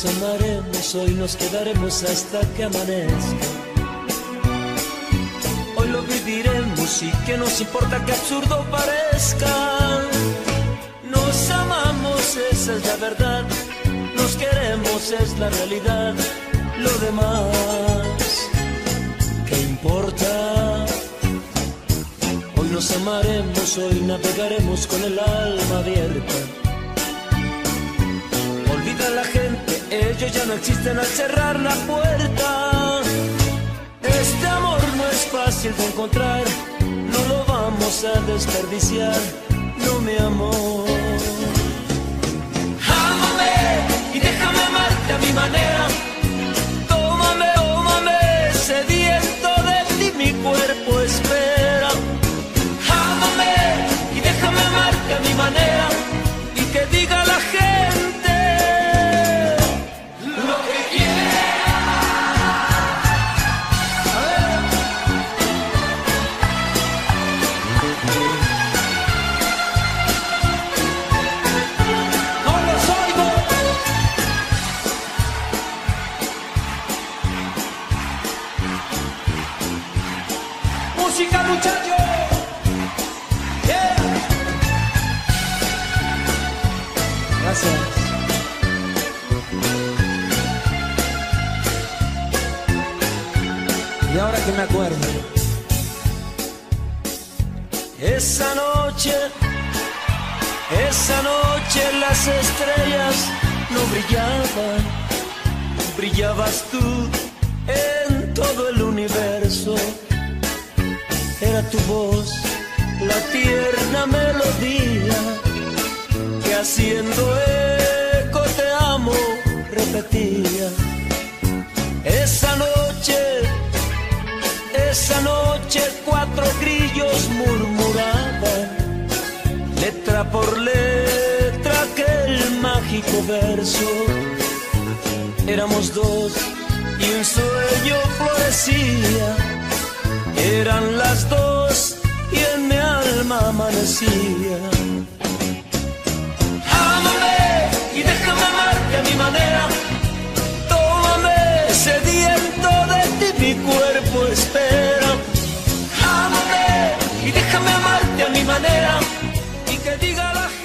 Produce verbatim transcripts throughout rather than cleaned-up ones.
nos amaremos, hoy nos quedaremos hasta que amanezca. Hoy lo viviremos y que nos importa que absurdo parezca. Nos amamos, esa es la verdad. Nos queremos, es la realidad. Lo demás, ¿qué importa? Hoy nos amaremos, hoy navegaremos con el alma abierta. Olvida a la gente, ellos ya no existen al cerrar la puerta. Este amor no es fácil de encontrar, no lo vamos a desperdiciar, no mi amor. Ámame y déjame amarte a mi manera. Tómame, tómame, sediento de ti mi cuerpo espera. Ámame y déjame amarte a mi manera y que diga la gente lo que quiera. A ver. No los oigo. Música, muchachos. Yeah. Gracias. Y ahora que me acuerdo, esa noche, esa noche las estrellas no brillaban, brillabas tú en todo el universo. Era tu voz, la tierna melodía que haciendo eco te amo repetía. Esa noche, esa noche cuatro grillos murmuraban, letra por letra aquel mágico verso. Éramos dos y un sueño florecía. Eran las dos y en mi alma amanecía. Ámame y déjame amarte a mi manera. Tómame, sediento de ti mi cuerpo espera. Ámame y déjame amarte a mi manera y que diga la gente.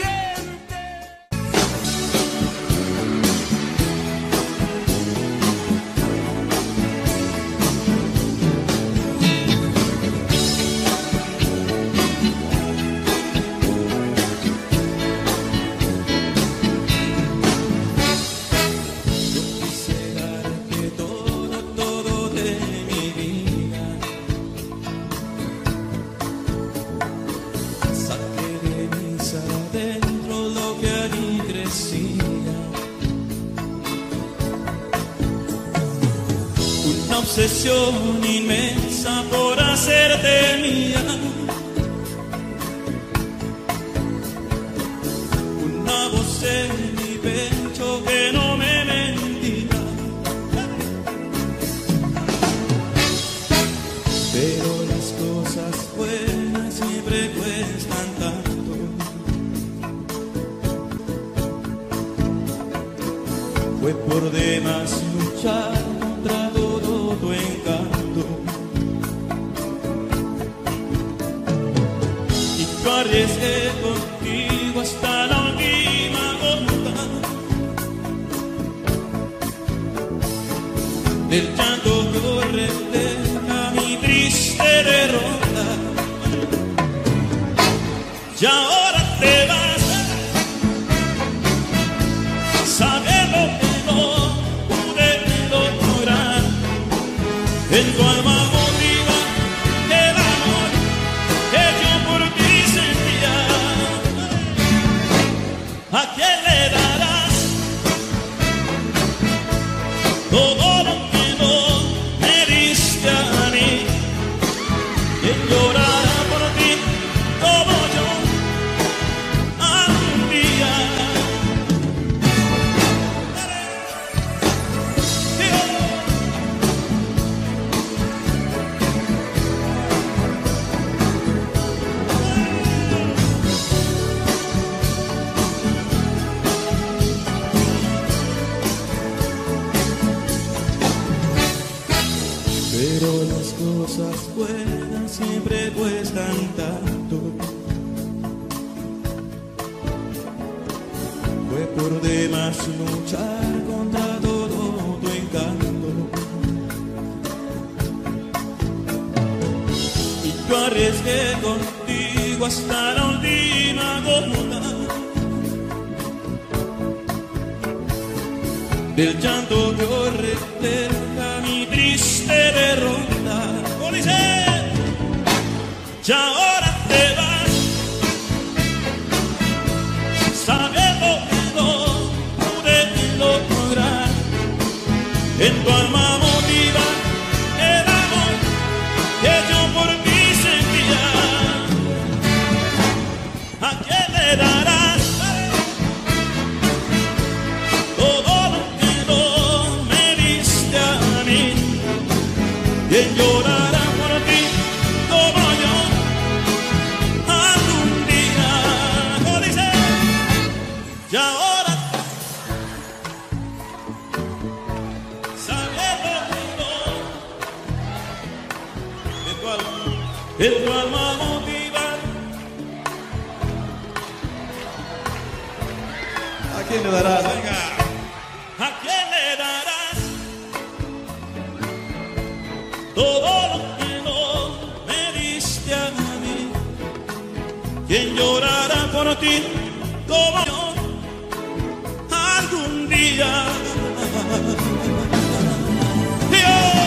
Obsesión inmensa por hacerte mía, una voz en mi pecho que no me mentía, pero las cosas buenas siempre cuestan tanto. Fue por demás luchar contra todo tu encanto, y yo arriesgué contigo hasta la última gota del llanto que refleja mi triste derrota. Y ahora te vas sabiendo que no pude lograr en tu alma motiva el amor que yo por ti sentía. ¿A quién le darás todo lo que no me diste a mí? ¿Quién llorará por ti como yo molestan tanto. Fue por demás luchar contra todo tu encanto. Y yo arriesgué contigo hasta la última gota del llanto que hoy refleja mi triste derrota. ¿Cómo dice? Y ahora te vas, sabiendo que no pude lograr en tu alma motiva el amor que yo por ti sentía. ¿A quién le darás todo lo que no me diste a mí? ¿Quién llorará por ti como yo algún día? ¿Cómo dice? Y ahora sabiendo que no en tu alma, en tu alma motiva. ¿A quién le darás? Venga. ¿A quién le darás todo lo que no me diste a mí? ¿Quién llorará por ti como yo algún día? Dios.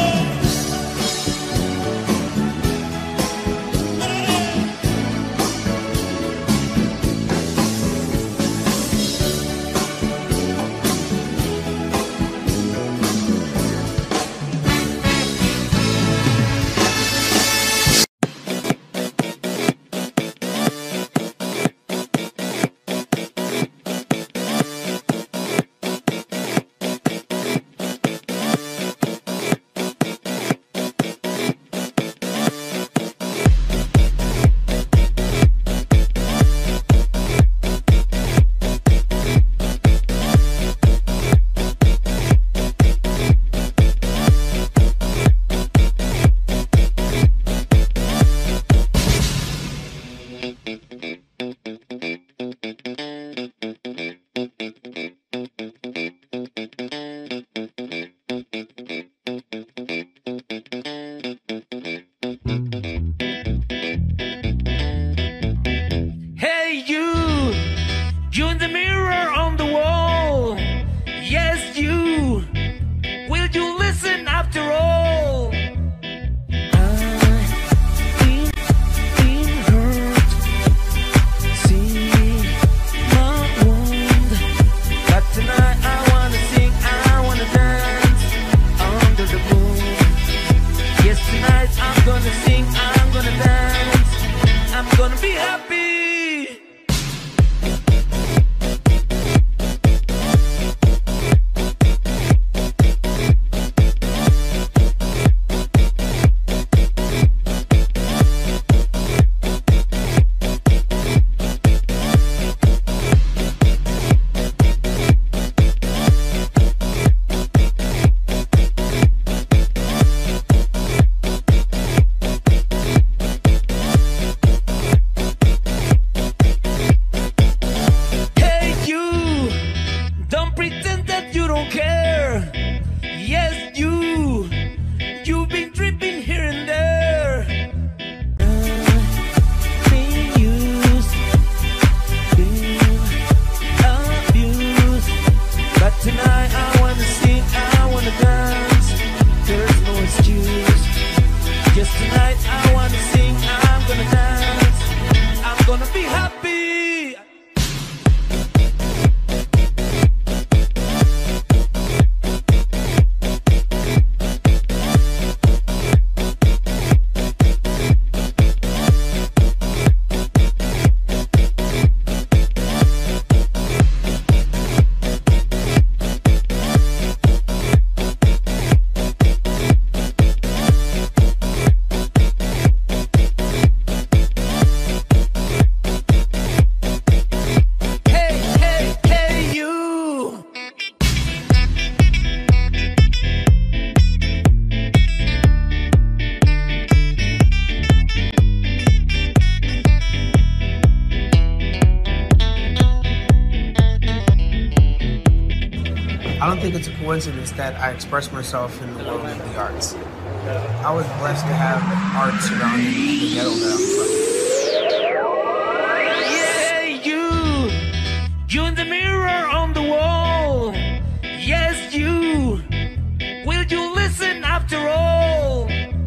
think it's a coincidence that I express myself in the world of the arts. I was blessed to have art surrounding the ghetto that I'm from. Yeah, you, you in the mirror on the wall. Yes, you. Will you listen after all?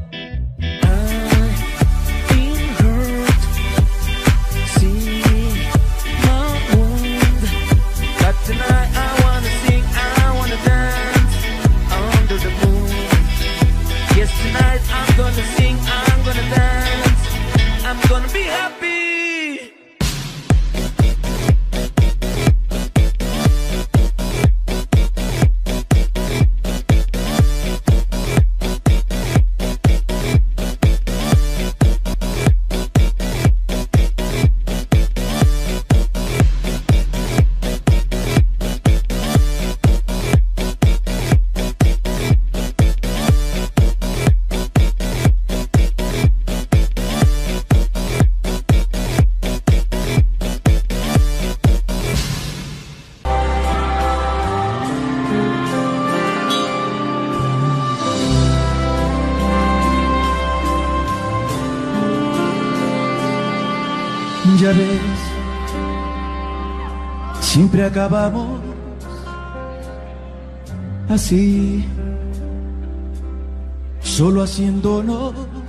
I've been hurt. See my wound. But tonight I wanna sing, I wanna dance under the moon. Yes, tonight I'm gonna sing, I'm gonna dance. I'm gonna be happy. Ya ves, siempre acabamos así, solo haciéndonos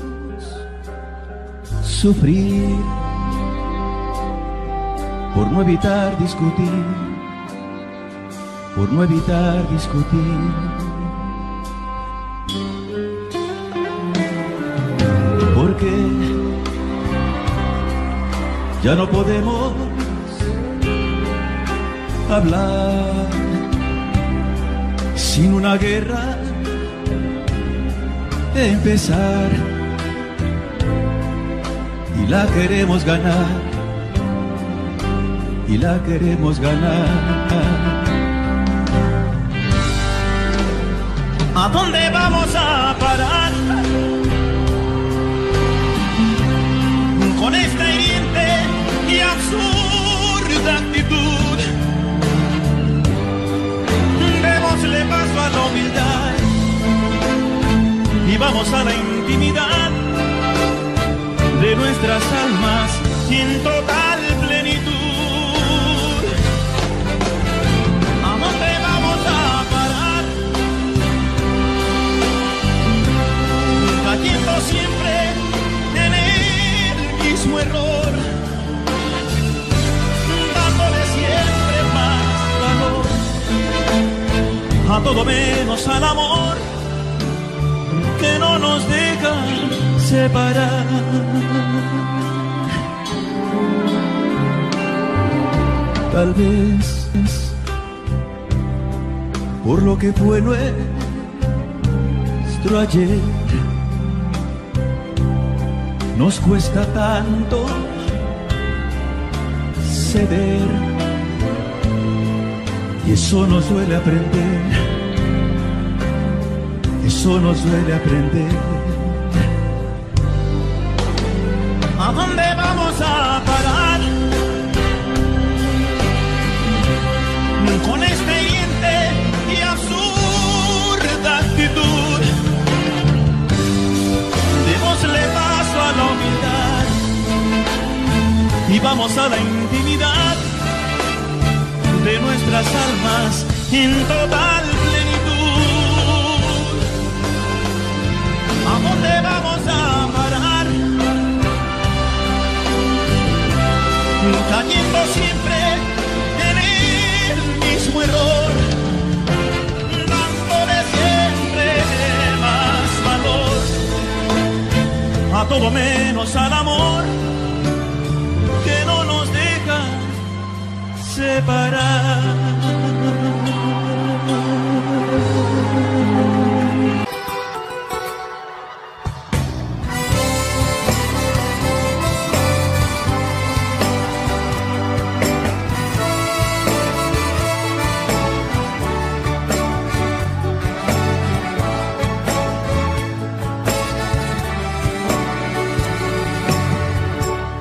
sufrir, por no evitar discutir, por no evitar discutir. Porque ya no podemos hablar sin una guerra empezar, y la queremos ganar, y la queremos ganar. ¿A dónde vamos a parar? Con esta hiriente y absurda actitud, démosle paso a la humildad y vamos a la intimidad de nuestras almas en total plenitud. ¿A dónde vamos a parar? Cayendo siempre en el mismo error, dándole siempre más valor a todo menos al amor que no nos deja separar. Tal vez por lo que fue nuestro ayer nos cuesta tanto ceder, y eso nos duele aprender, eso nos duele aprender. ¿A dónde vamos a parar? Con esta hiriente y absurda actitud, démosle paso a la humildad y vamos a la intimidad de nuestras almas en total plenitud. ¿A dónde vamos a parar? Cayendo siempre en el mismo error, dándole siempre más valor a todo menos al amor que no nos deja separar.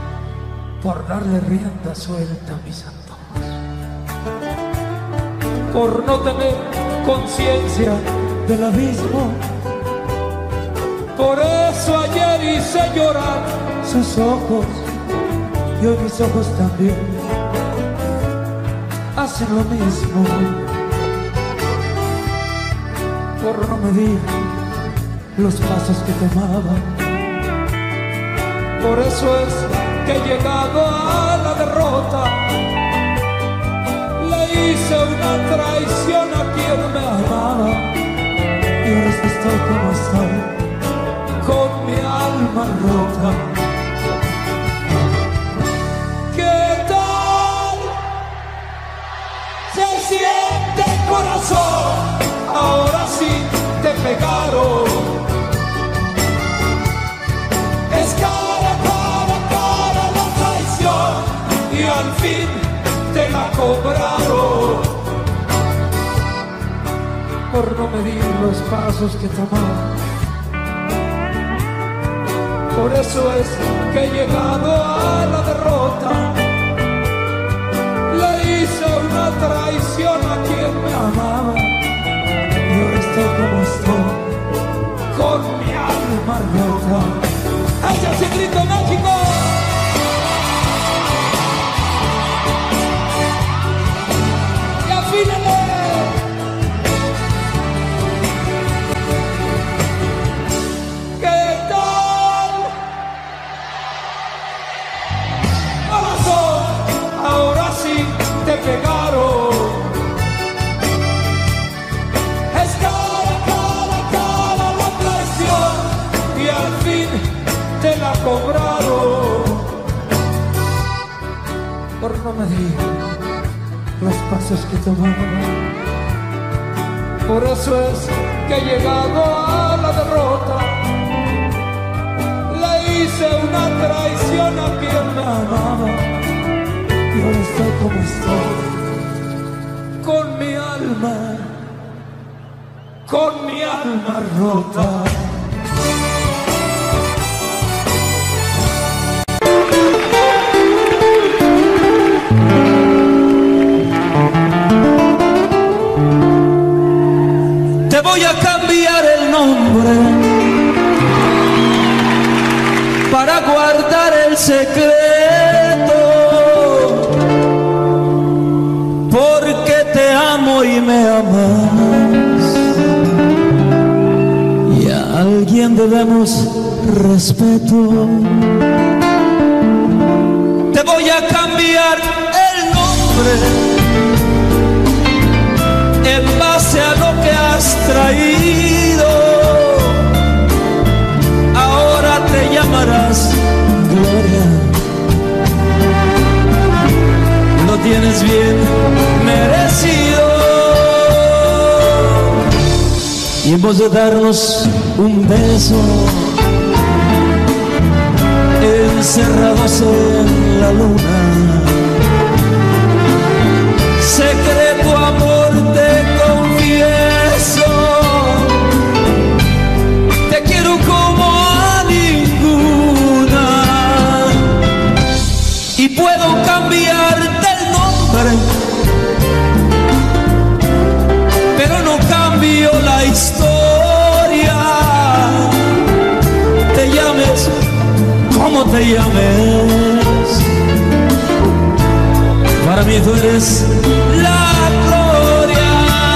Por darle rienda suelta a mis antojos, por no tener conciencia del abismo. Por eso ayer hice llorar sus ojos y hoy mis ojos también hacen lo mismo. Por no medir los pasos que tomaba. Por eso es que he llegado a la derrota. Le hice una traición a quien me amaba y ahora estoy como estoy, con mi alma rota. ¿Qué tal se siente el corazón? Ahora sí te pegaron. Es cara, cara, cara la traición y al fin te la cobraron. Por no medir los pasos que tomaba. Por eso es que he llegado a la derrota. Le hice una traición a quien me amaba y ahora estoy como estoy, con mi alma rota. ¡Hacia ese grito mágico! ¡Y afínale! ¿Qué tal? ¡Corazón! Ahora sí te pegaron. Es cara, cara, cara la traición y al fin te la cobraron. Por no medir los pasos que tomaba. Por eso es que he llegado a la derrota. Le hice una traición a quien me amaba y ahora estoy como estoy, con mi alma, con mi alma rota. Te voy a cambiar el nombre para guardar el secreto, porque te amo y me amas y a alguien debemos respeto. Te voy a cambiar el nombre en base a lo que has traído. Ahora te llamarás Gloria. Lo tienes bien merecido. Y en vez de darnos un beso encerrados en la luna, secreto amor te confieso, te quiero como a ninguna y puedo cambiarte el nombre, pero no cambio la historia. Te llames como te llames, para mí tú eres la gloria.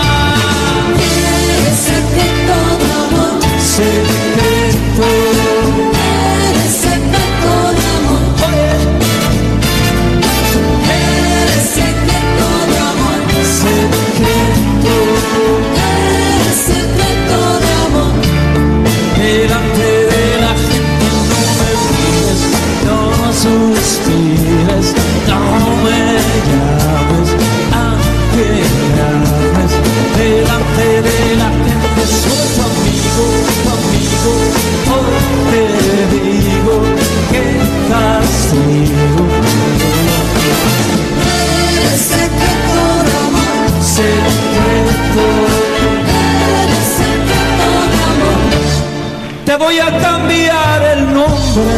Eres secreto de amor, Secreto, eres secreto de amor, eres secreto de amor, secreto, eres secreto de amor. delante de la gente no me mires, no suspires, no me llames, aunque llames. Delante de la gente soy tu amigo, tu amigo. Hoy te digo que castigo. Eres secreto de amor, Secreto, eres secreto de amor. te voy a cambiar el nombre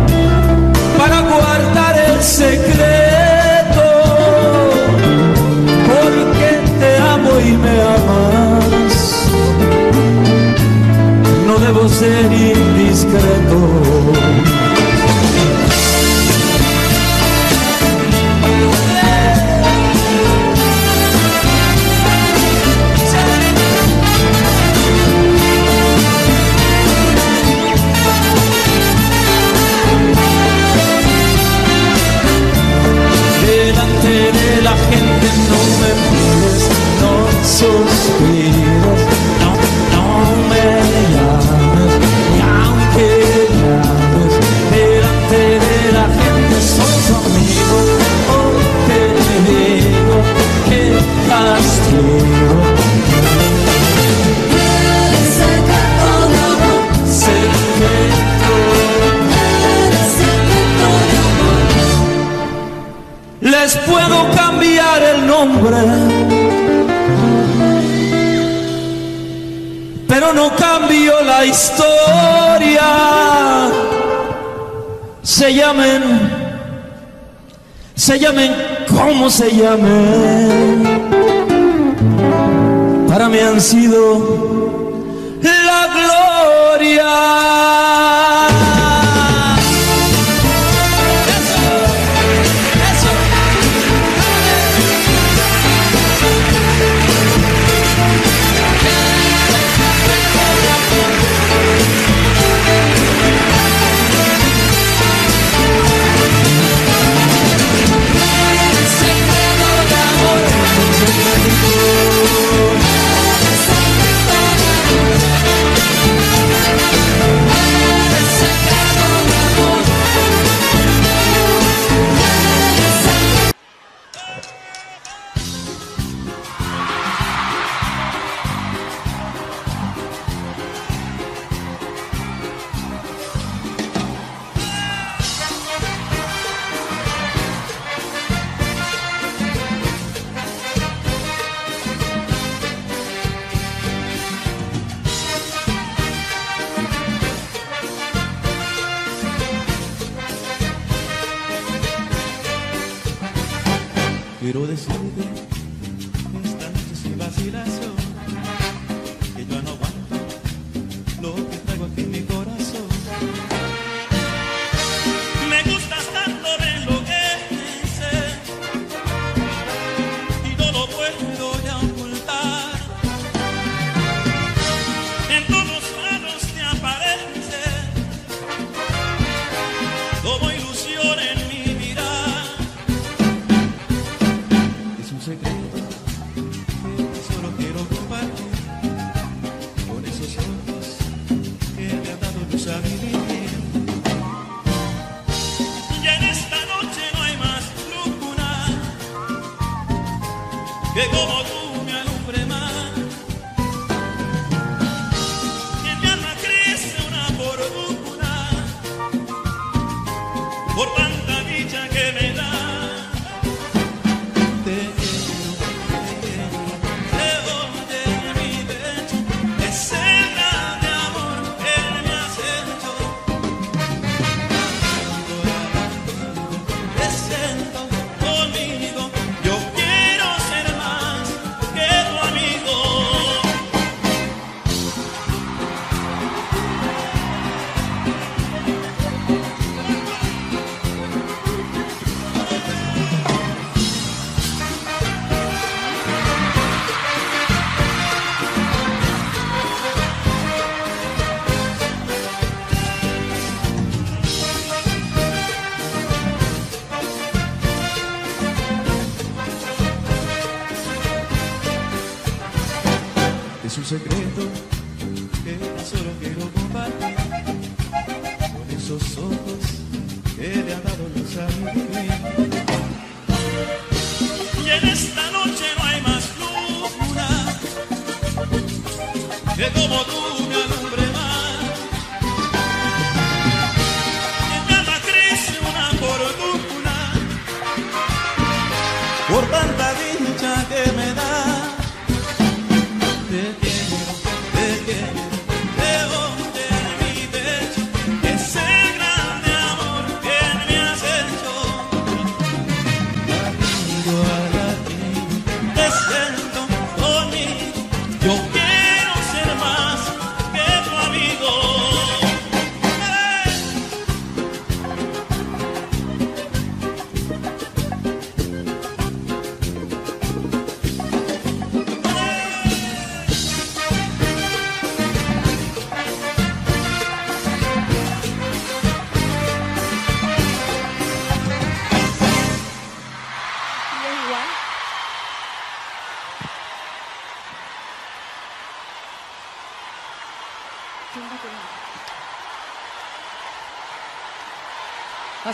para guardar el secreto, ser indiscreto. Delante de la gente no me mires, no suspires, no, no me llames, ni aunque llames. Delante de la gente soy tu amigo, hoy te digo que castigo. Eres secreto de amor, Secreto, eres secreto de amor. les puedo cambiar el nombre, pero no cambio la historia. Se llamen, se llamen como se llamen, para mí han sido la gloria. Quiero decirte esta noche sin vacilación que yo no aguanto lo que traigo aquí en mi corazón. Me gustas tanto, me enloqueces y no lo puedo ya ocultar. En todos lados te apareces como ilusión en mi mirar. Es un secreto que solo quiero compartir con esos ojos que me han dado luz a mi vivir. Y en esta noche no hay más luna que como tú me alumbre más. En mi alma crece una fortuna por tanta dicha que me da. Te quiero, te quiero, te oye mi pecho, ese grande amor que me has hecho. Te siento conmigo, yo quiero ser más que tu amigo. Es un secreto que solo quiero compartir con esos ojos que le han dado luz a mi vivir. Y en esta noche no hay más luna que como tú me alumbre más. En mi alma crece una fortuna por tanta dicha que me da. Te quiero, te quiero, te oye mi pecho, ese grande amor que me has hecho. Latido a latido, te siento conmigo, yo quiero ser más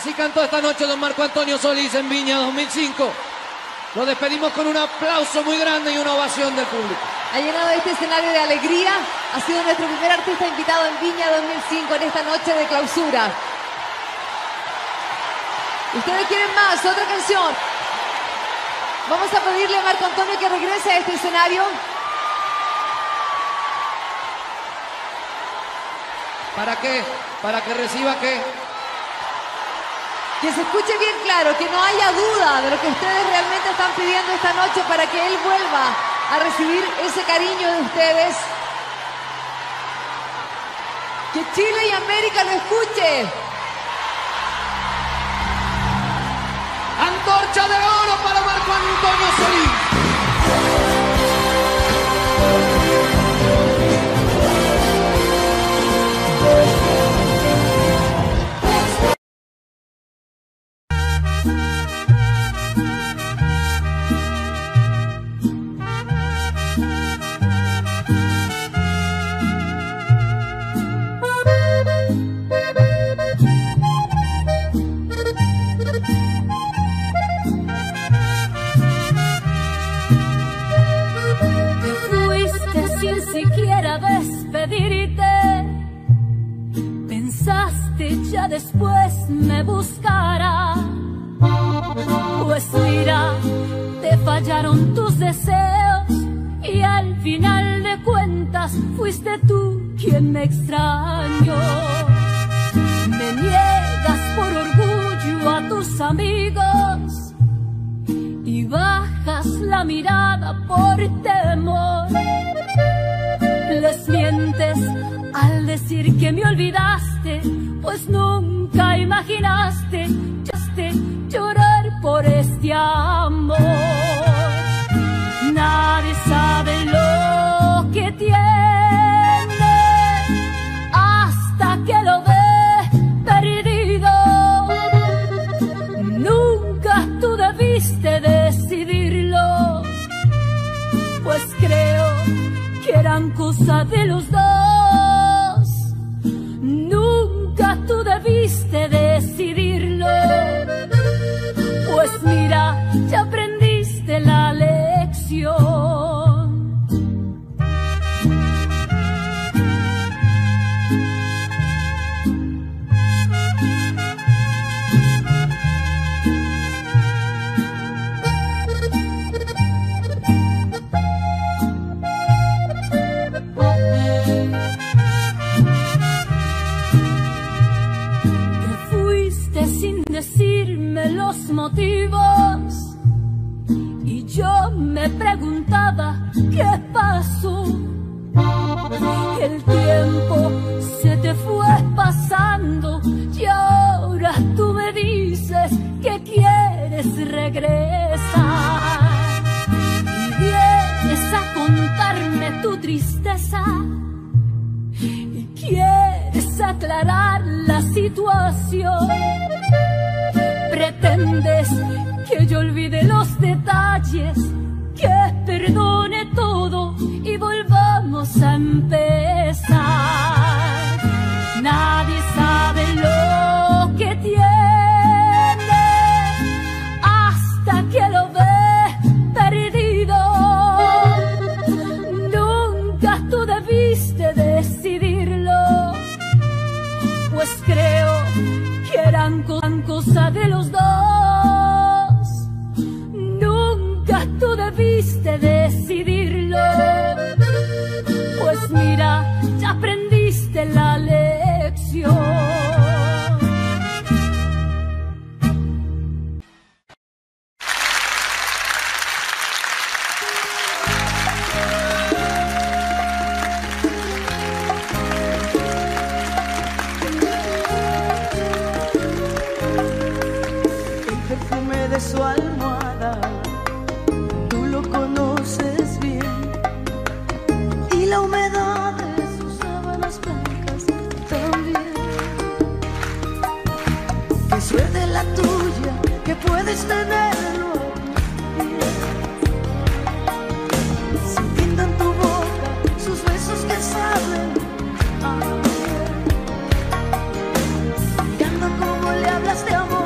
Así cantó esta noche don Marco Antonio Solís en Viña dos mil cinco. Lo despedimos con un aplauso muy grande y una ovación del público. Ha llenado este escenario de alegría. Ha sido nuestro primer artista invitado en Viña dos mil cinco en esta noche de clausura. ¿Ustedes quieren más? Otra canción. Vamos a pedirle a Marco Antonio que regrese a este escenario. ¿Para qué? ¿Para que reciba qué? Que se escuche bien claro, que no haya duda de lo que ustedes realmente están pidiendo esta noche para que él vuelva a recibir ese cariño de ustedes. Que Chile y América lo escuche. Antorcha de oro para Marco Antonio Solís. Pensaste ya después me buscará. Pues mira, te fallaron tus deseos y al final de cuentas fuiste tú quien me extrañó. Me niegas por orgullo a tus amigos y bajas la mirada por temor. Les mientes al decir que me olvidaste, pues nunca imaginaste llorar por este amor. Nadie sabe lo que tiene hasta que lo ve perdido. Nunca tú debiste decidirlo, pues creo que eran cosa de los dos. Nunca tú debiste decidirlo, pues mira, ya aprendiste la lección. Decirme los motivos y yo me preguntaba qué pasó. El tiempo se te fue pasando y ahora tú me dices que quieres regresar y vienes a contarme tu tristeza y quieres aclarar la situación. Pretendes que yo olvide los detalles, que perdone todo y volvamos a empezar. Nadie sabe lo que tiene hasta que lo ve perdido. Nunca tú debiste decidirlo, pues creo que eran cosa de los dos. Nunca tú debiste decidirlo, pues mira, ya aprendiste la lección. De su almohada, tú lo conoces bien, y la humedad de sus sábanas blancas también. Qué suerte la tuya, que puedes tenerlo sintiendo en tu boca sus besos que saben a miel, mirando cómo le hablas de amor.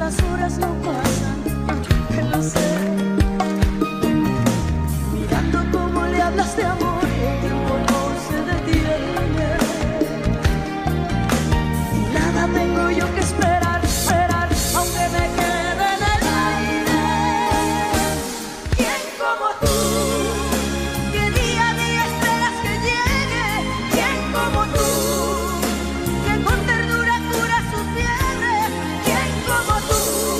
las horas no pasan, que lo sé. Mirando cómo le hablas de amor, el tiempo no se detiene. Y nada tengo yo que esperar, esperar, aunque me quede en el aire. ¿Quién como tú? Que día a día esperas que llegue. ¿Quién como tú? Que con ternura cura su fiebre. ¿Quién como tú?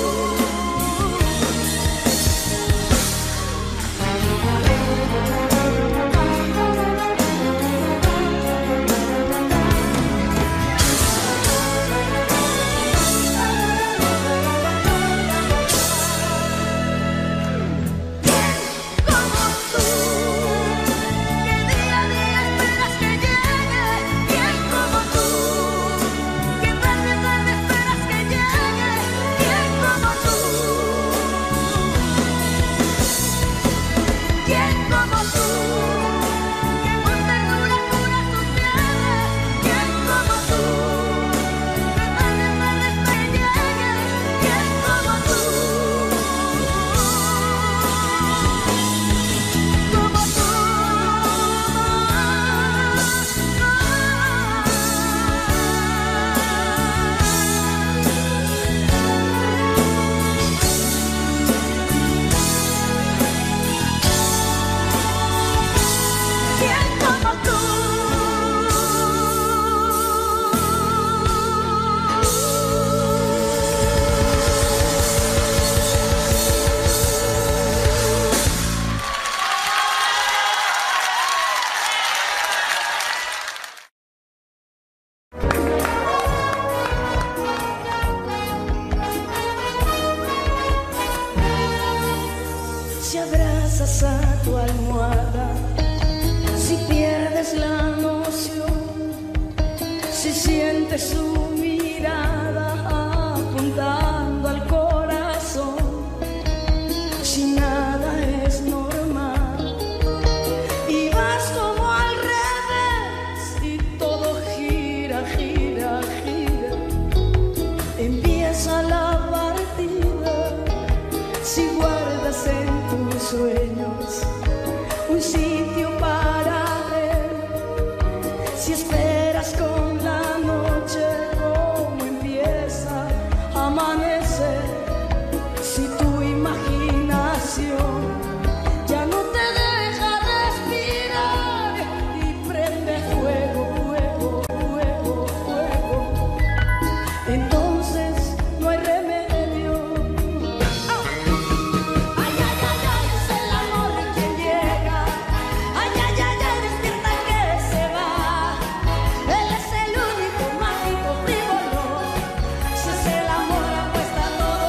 Si abrazas a tu almohada, si pierdes la noción, si sientes su mirada apuntando al corazón, si nada es normal y vas como al revés y todo gira, gira, gira, empieza la partida. Si guardas en tus sueños un sitio para ver, si esperas con la noche cómo empieza a amanecer, si tu imaginación ya no te deja respirar y prende fuego, fuego, fuego, fuego, entonces no hay remedio. Él es el único mágico frívolo. Si es el amor apuesta todo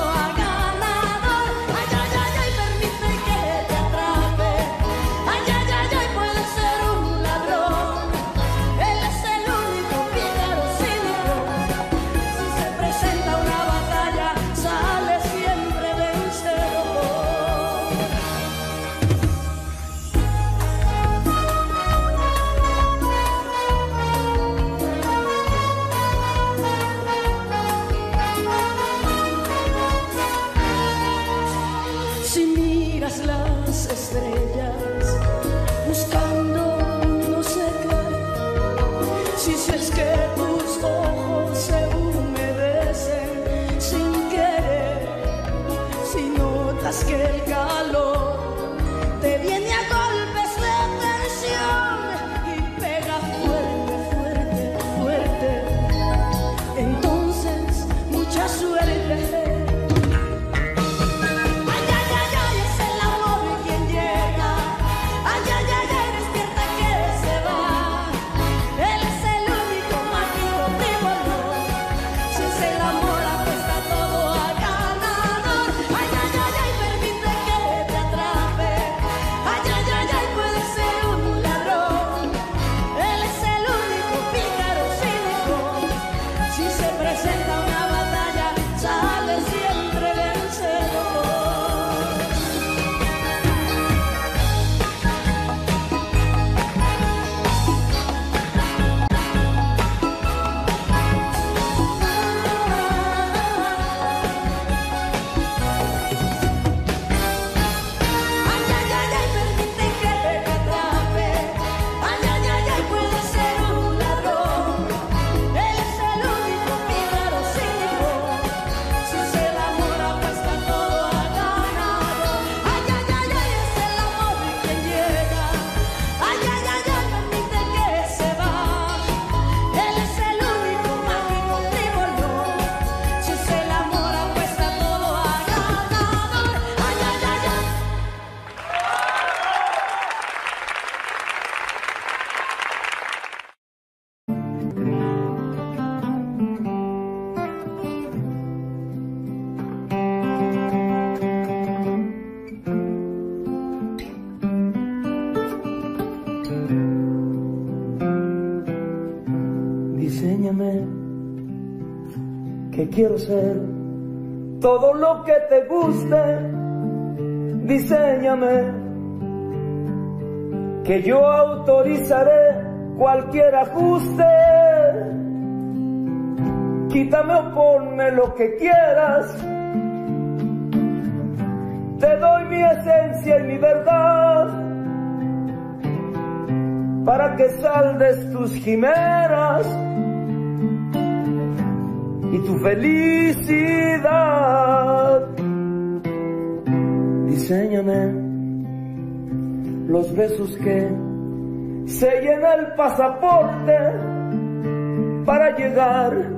que quiero ser todo lo que te guste, diséñame, que yo autorizaré cualquier ajuste. Quítame o ponme lo que quieras, te doy mi esencia y mi verdad, para que saldes tus quimeras y tu felicidad. Diséñame los besos que sellen el pasaporte para llegar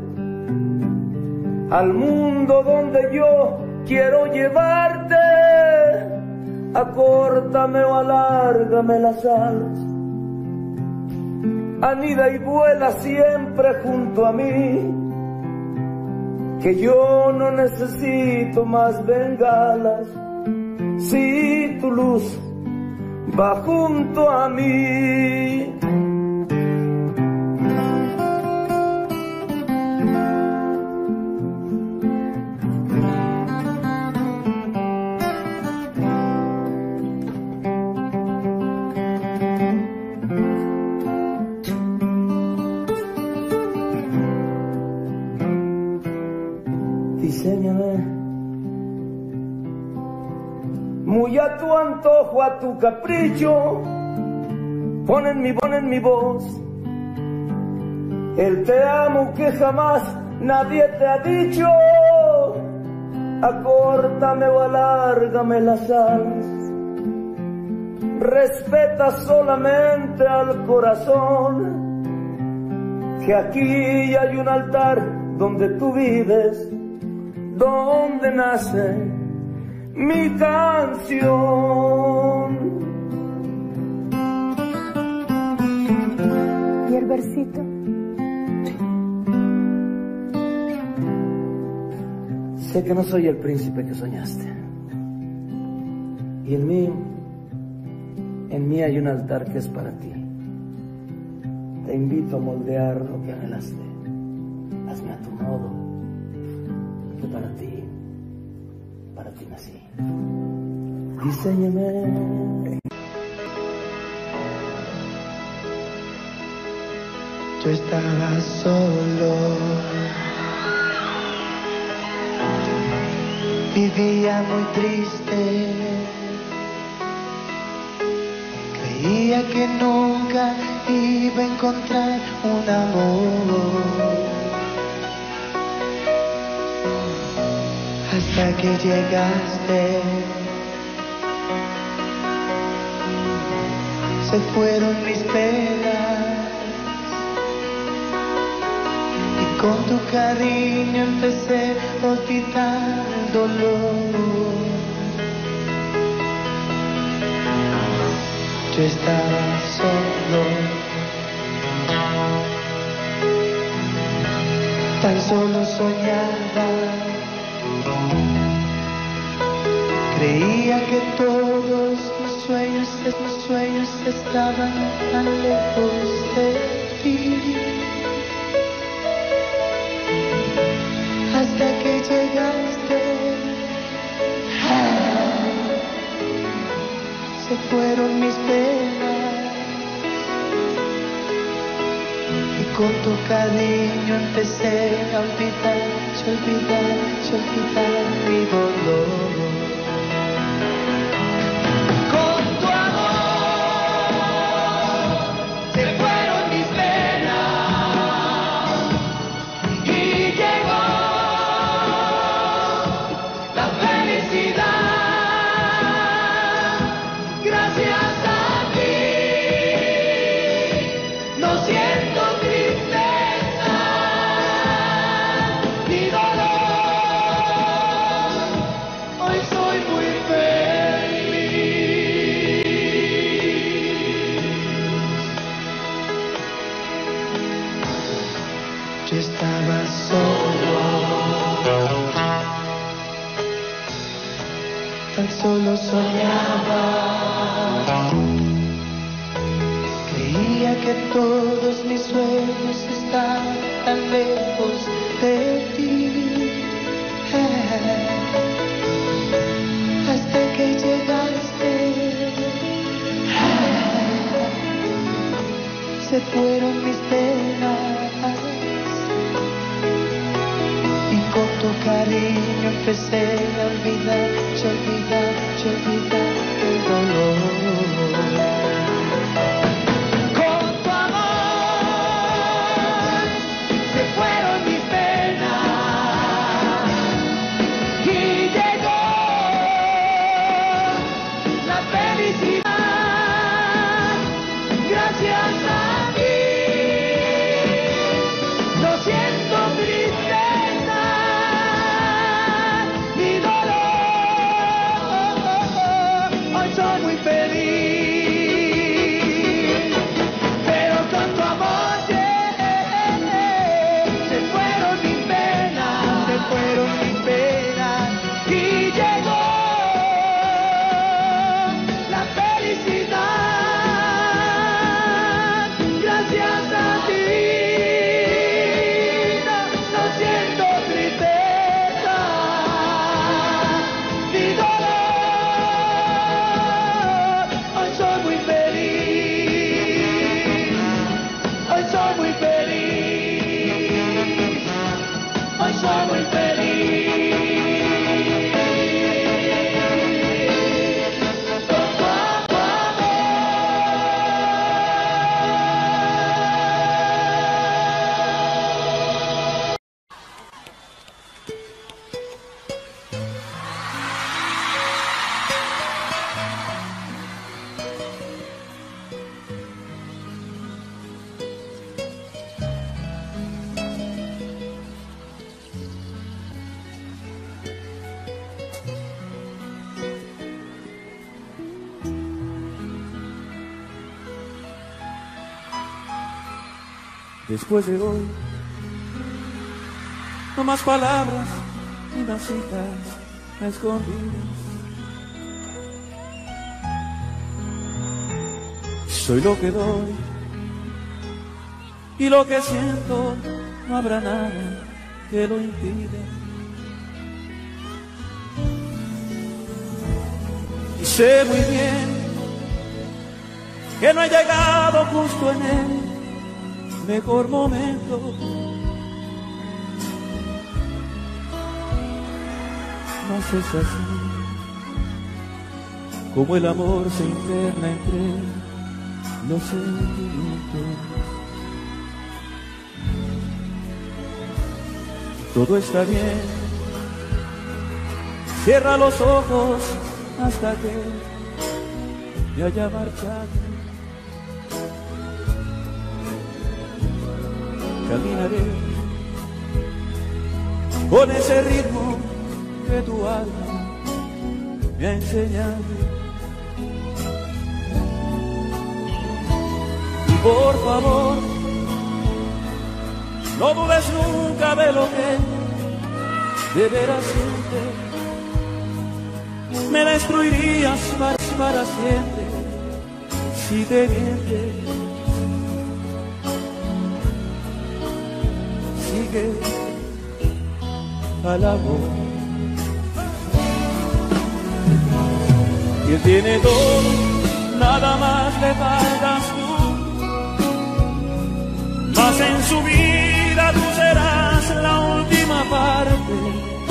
al mundo donde yo quiero llevarte. Acórtame o alárgame las alas, anida y vuela siempre junto a mí, que yo no necesito más bengalas si tu luz va junto a mí. Diséñame muy a tu antojo, a tu capricho, pon en mi, pon en mi voz el te amo que jamás nadie te ha dicho. Acórtame o alárgame las alas, respeta solamente al corazón, que aquí hay un altar donde tú vives, donde nace mi canción. ¿Y el versito? Sé que no soy el príncipe que soñaste, y en mí, en mí hay un altar que es para ti. Te invito a moldear lo que anhelaste, hazme a tu modo, que para ti, para ti nací. Diséñame. Yo estaba solo, vivía muy triste, creía que nunca iba a encontrar un amor, hasta que llegaste. Se fueron mis penas y con tu cariño empecé a olvidar el dolor. Yo estaba solo, tan solo soñaba. Creía que todos mis sueños, mis sueños estaban tan lejos de ti, hasta que llegaste. Se fueron mis penas y con tu cariño empecé a olvidar, a olvidar, a olvidar mi dolor. Yo estaba solo, tan solo soñaba. Creía que todos mis sueños estaban tan lejos de ti, cariño empecé a olvidar, a olvidar, a olvidar el dolor. Con tu amor se fueron mis penas y llegó la felicidad gracias a ti. No siento tristeza ni dolor, hoy soy muy feliz, pero con tu amor yeah, se fueron mis penas, se fueron mis penas y llegó la felicidad gracias a ti. No, no siento tristeza ni dolor, hoy soy muy feliz, hoy soy muy feliz, hoy soy muy feliz. Con tu Después de hoy, no más palabras ni más citas a escondidas. Soy lo que doy y lo que siento, no habrá nada que lo impida. Y sé muy bien que no he llegado justo en él mejor momento. Mas es así como el amor se interna entre los sentimientos. Todo está bien, cierra los ojos hasta que me haya marchado. Caminaré con ese ritmo que tu alma me ha enseñado. Y por favor, no dudes nunca de lo que de veras sientes. Me destruirías para, para siempre si te mientes. Sigue al amor. Quien tiene todo, nada más le faltas tú. Mas en su vida tú serás la última parte.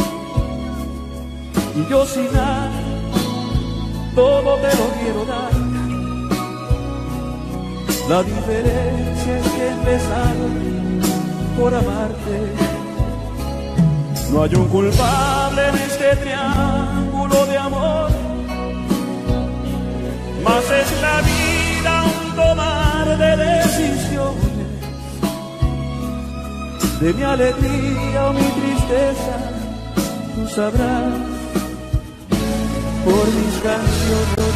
Y yo sin nada, todo te lo quiero dar. La diferencia es que he empezado por amarte. No hay un culpable en este triángulo de amor, mas es la vida un tomar de decisiones. De mi alegría o mi tristeza, tú sabrás por mis canciones.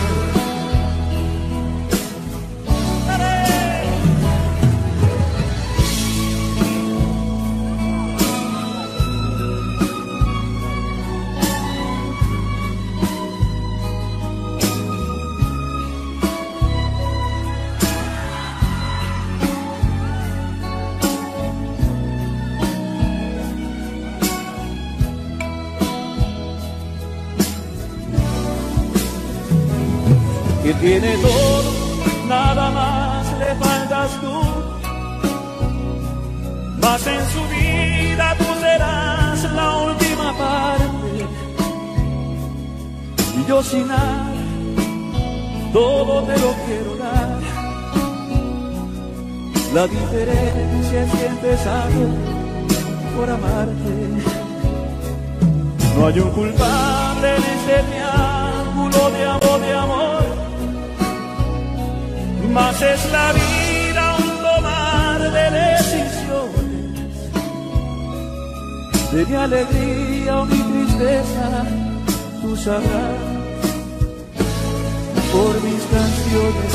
Que tiene todo, nada más le faltas tú. Mas en su vida tú serás la última cocinar, todo te lo quiero dar. La diferencia es que he empezado por amarte. No hay un culpable en este triángulo de amor, de amor. Más es la vida un tomar de decisiones, de mi alegría o mi tristeza, tú sabrás por mis canciones.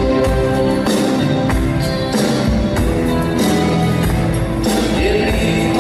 El ritmo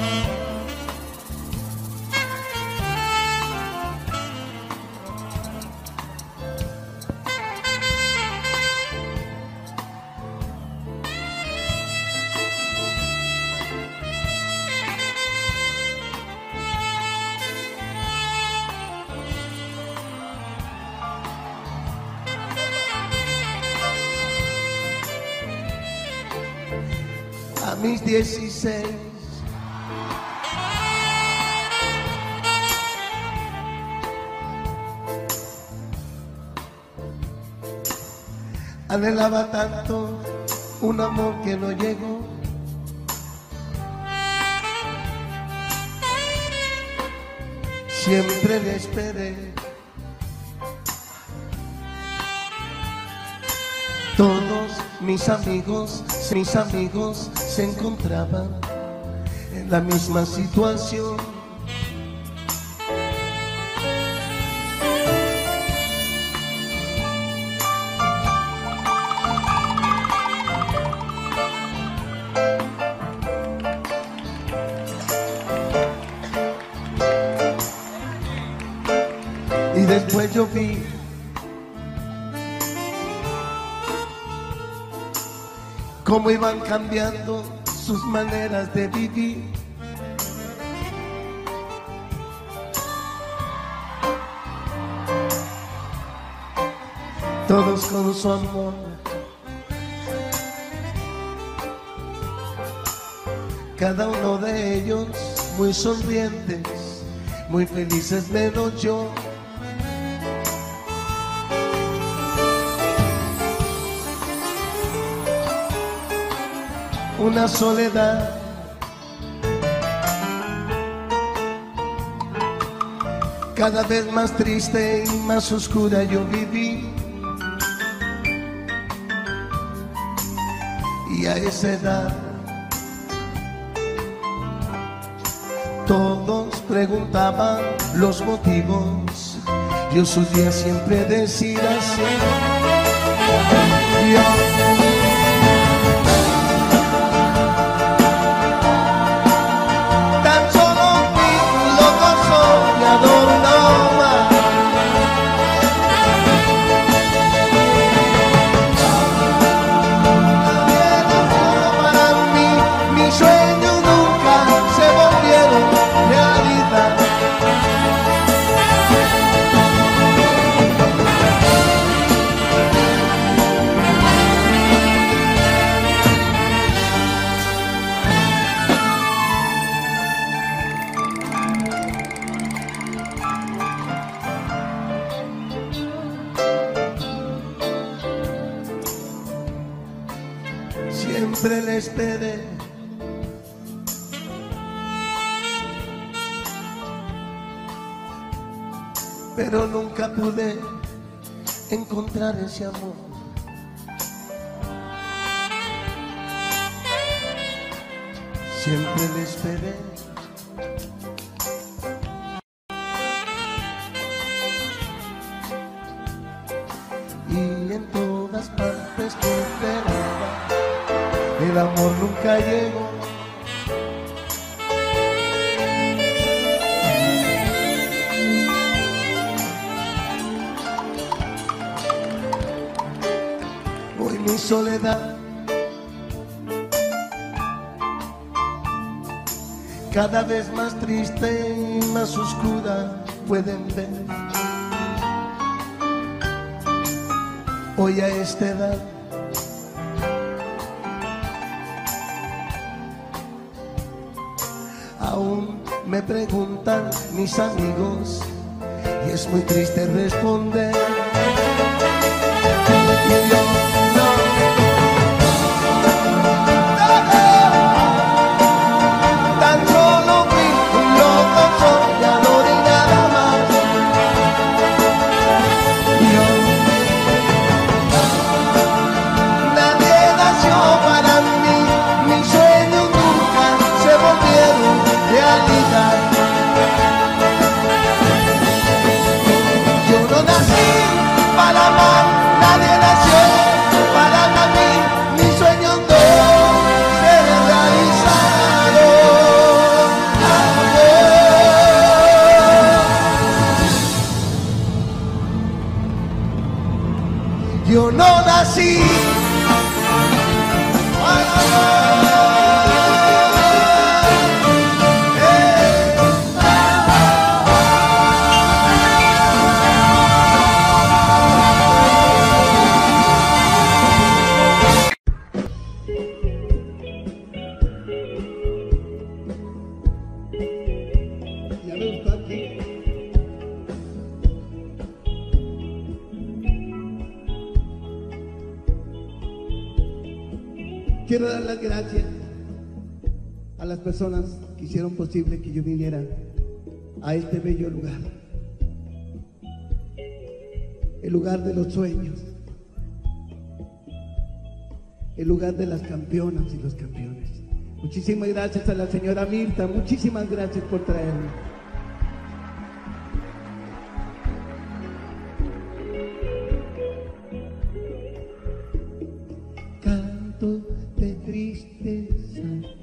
A mis dieciséis anhelaba tanto un amor que no llegó. Siempre le esperé. Todos mis amigos, mis amigos se encontraban en la misma situación. Y después yo vi cómo iban cambiando sus maneras de vivir. Todos con su amor, cada uno de ellos muy sonrientes, muy felices menos yo. Una soledad cada vez más triste y más oscura yo viví. Y a esa edad todos preguntaban los motivos. Yo solía siempre decir así. Yo siempre le esperé, pero nunca pude encontrar ese amor. Siempre le esperé, y en todas partes que esperaba, el amor nunca llegó. Hoy mi soledad cada vez más triste y más oscura pueden ver. Hoy a esta edad aún me preguntan mis amigos y es muy triste responder. Y yo no, tan solo fui un loco soñador y nada más. Y yo, nadie nació para mí, mis sueños nunca se volvieron realidad. Yo no nací para amar, nadie nació así. Ay, Ya me gustó aquí. Quiero dar las gracias a las personas que hicieron posible que yo viniera a este bello lugar. El lugar de los sueños. El lugar de las campeonas y los campeones. Muchísimas gracias a la señora Mirta. Muchísimas gracias por traerme. Canto de tristeza,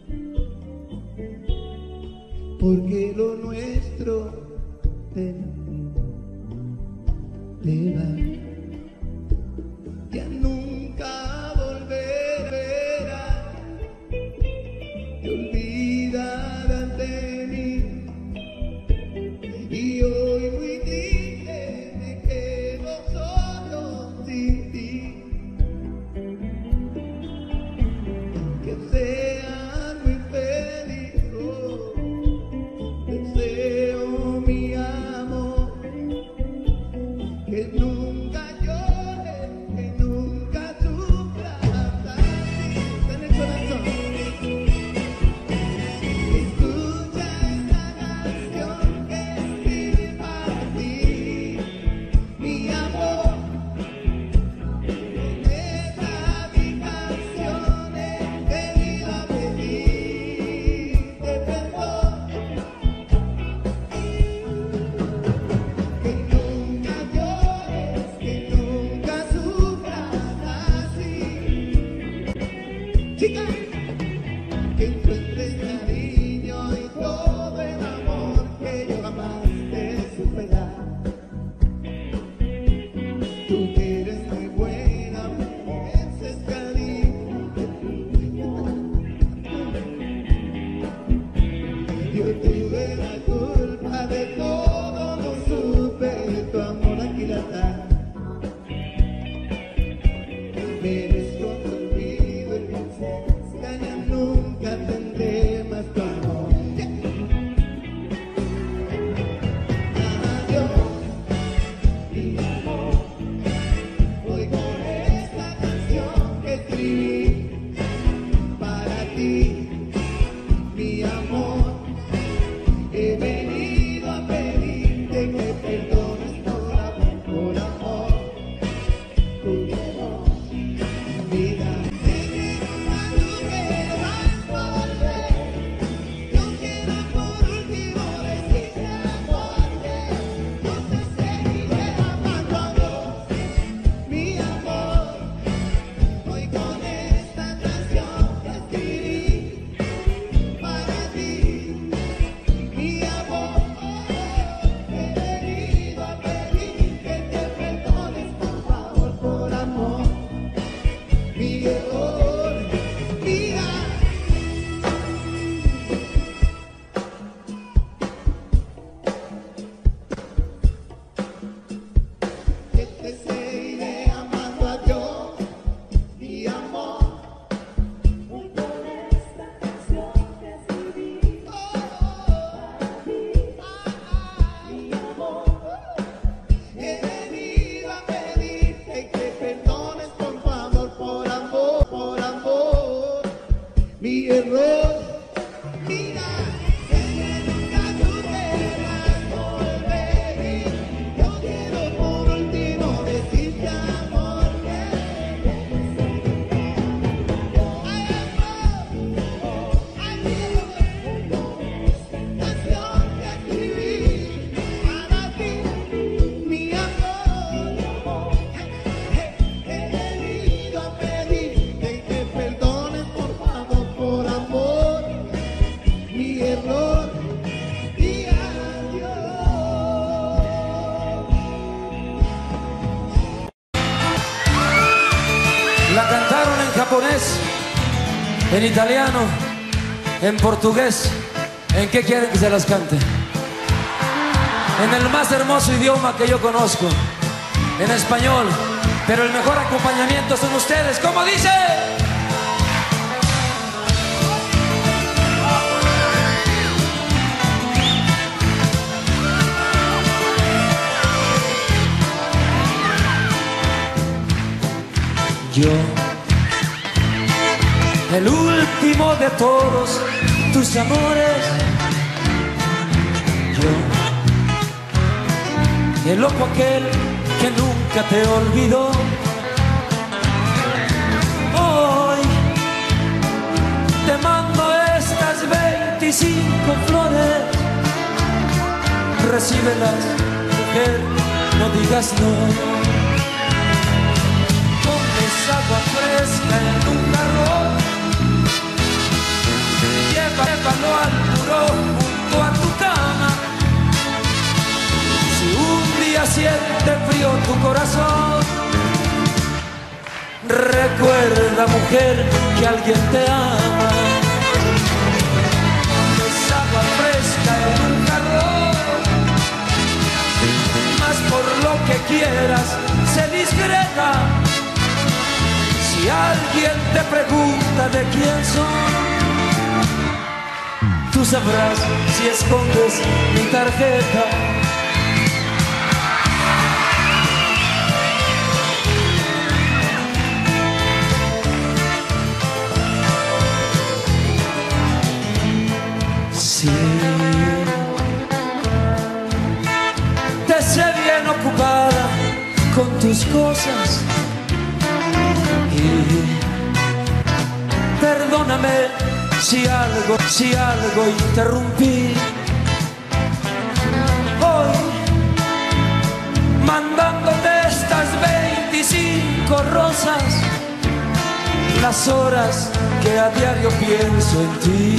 porque lo nuestro te, te va. Ya nunca volverá, te olvidarás de mí. Y hoy muy triste me quedo solo sin ti. Que seas muy feliz, oh, deseo mi amor, que nunca llores, que nunca sufras así. Está en el corazón. Escucha esta canción que escribí para ti, mi amor. En esta mi canción he venido a pedirte perdón. Que nunca llores, que nunca sufras así. Chica, que encuentres cariño y todo el amor que yo jamás te supe dar. Tú que eres muy buena, mereces cariño. Yo tuve la culpa de todo, no supe tu amor aquí la da. Merezco tu olvido y princesa, ya nunca tendré más tu amor. Adiós, mi amor, hoy con esta canción que escribí para ti, mi amor, he venido japonés, en italiano, en portugués. ¿En qué quieren que se las cante? En el más hermoso idioma que yo conozco, en español. Pero el mejor acompañamiento son ustedes. ¿Cómo dice? Yo, el último de todos tus amores. Yo, el loco aquel que nunca te olvidó. Hoy te mando estas veinticinco flores. Recíbelas, mujer, no digas no. Agua fresca en un jarrón, llévalo al muro junto a tu cama. Si un día siente frío tu corazón, recuerda, mujer, que alguien te ama. Es agua fresca en un jarrón, mas por lo que quieras, sé discreta. Si alguien te pregunta de quién soy, tú sabrás si escondes mi tarjeta. Sí, te sé bien ocupada con tus cosas. Perdóname si algo, si algo interrumpí. Hoy, mandándote estas veinticinco rosas, las horas que a diario pienso en ti.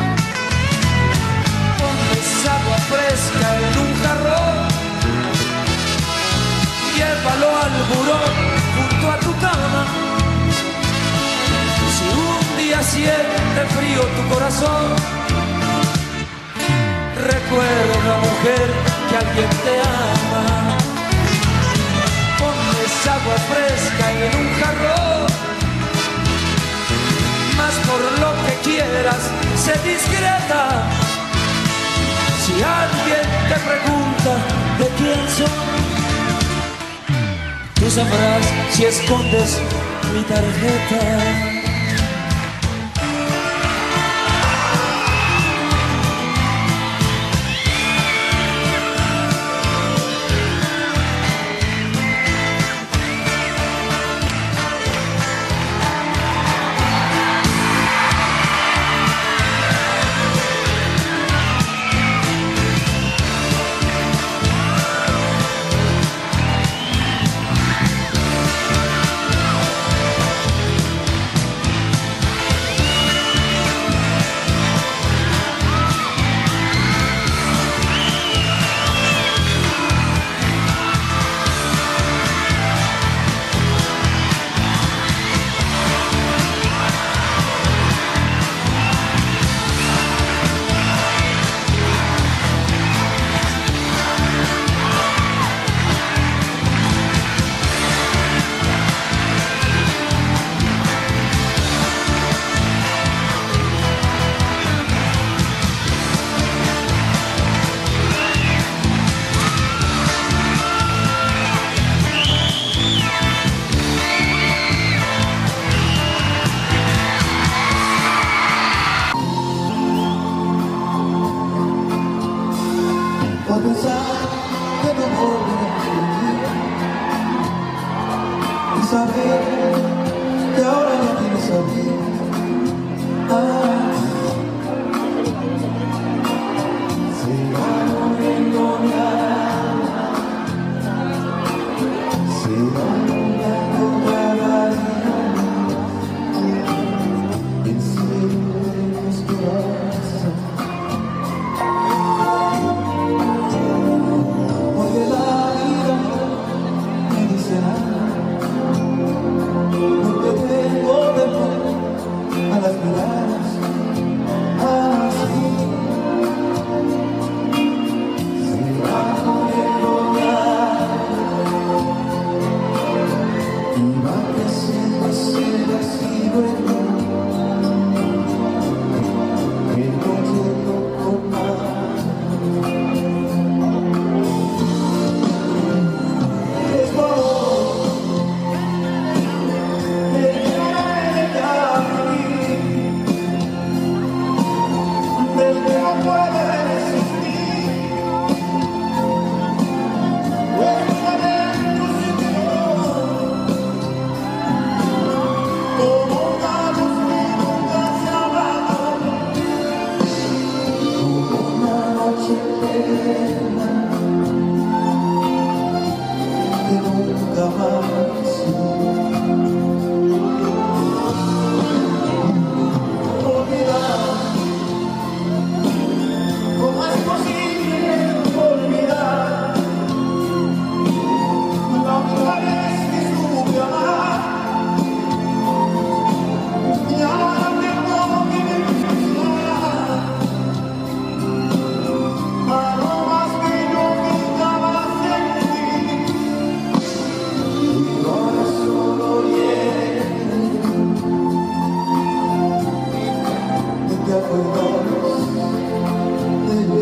Pones agua fresca en un jarrón, llévalo al buró junto a tu cama. Si un día siente frío tu corazón, recuerda, mujer, que alguien te ama. Pones agua fresca en un jarrón, mas por lo que quieras, sé discreta. Si alguien te pregunta de quién soy, tú sabrás si escondes mi tarjeta. pena que nunca más olvidar. ¿Cómo es posible olvidar la única vez que supe amar? Y ahora tengo que pensar a lo más bello que jamás sentí. Y ahora solo viene y te acuerdas de mí.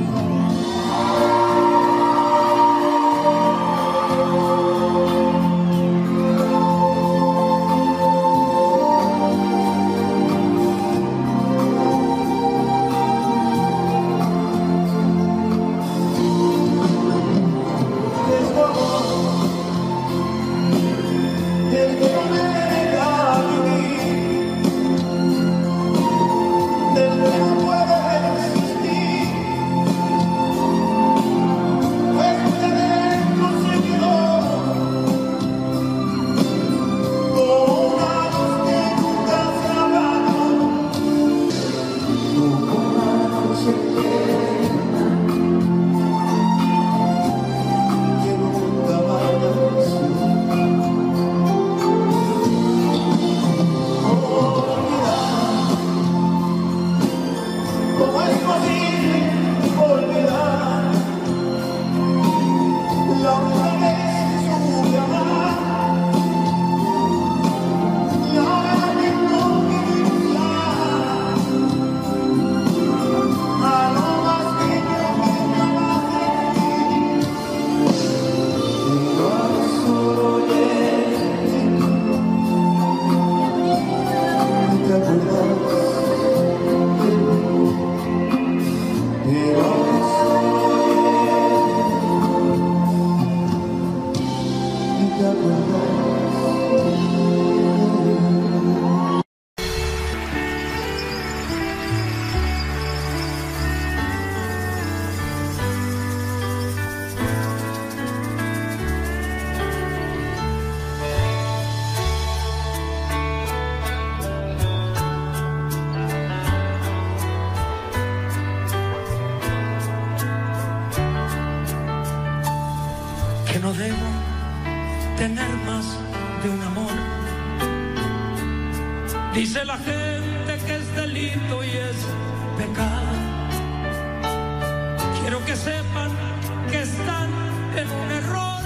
Que no debo tener más de un amor. Dice la gente que es delito y es pecado. Quiero que sepan que están en un error,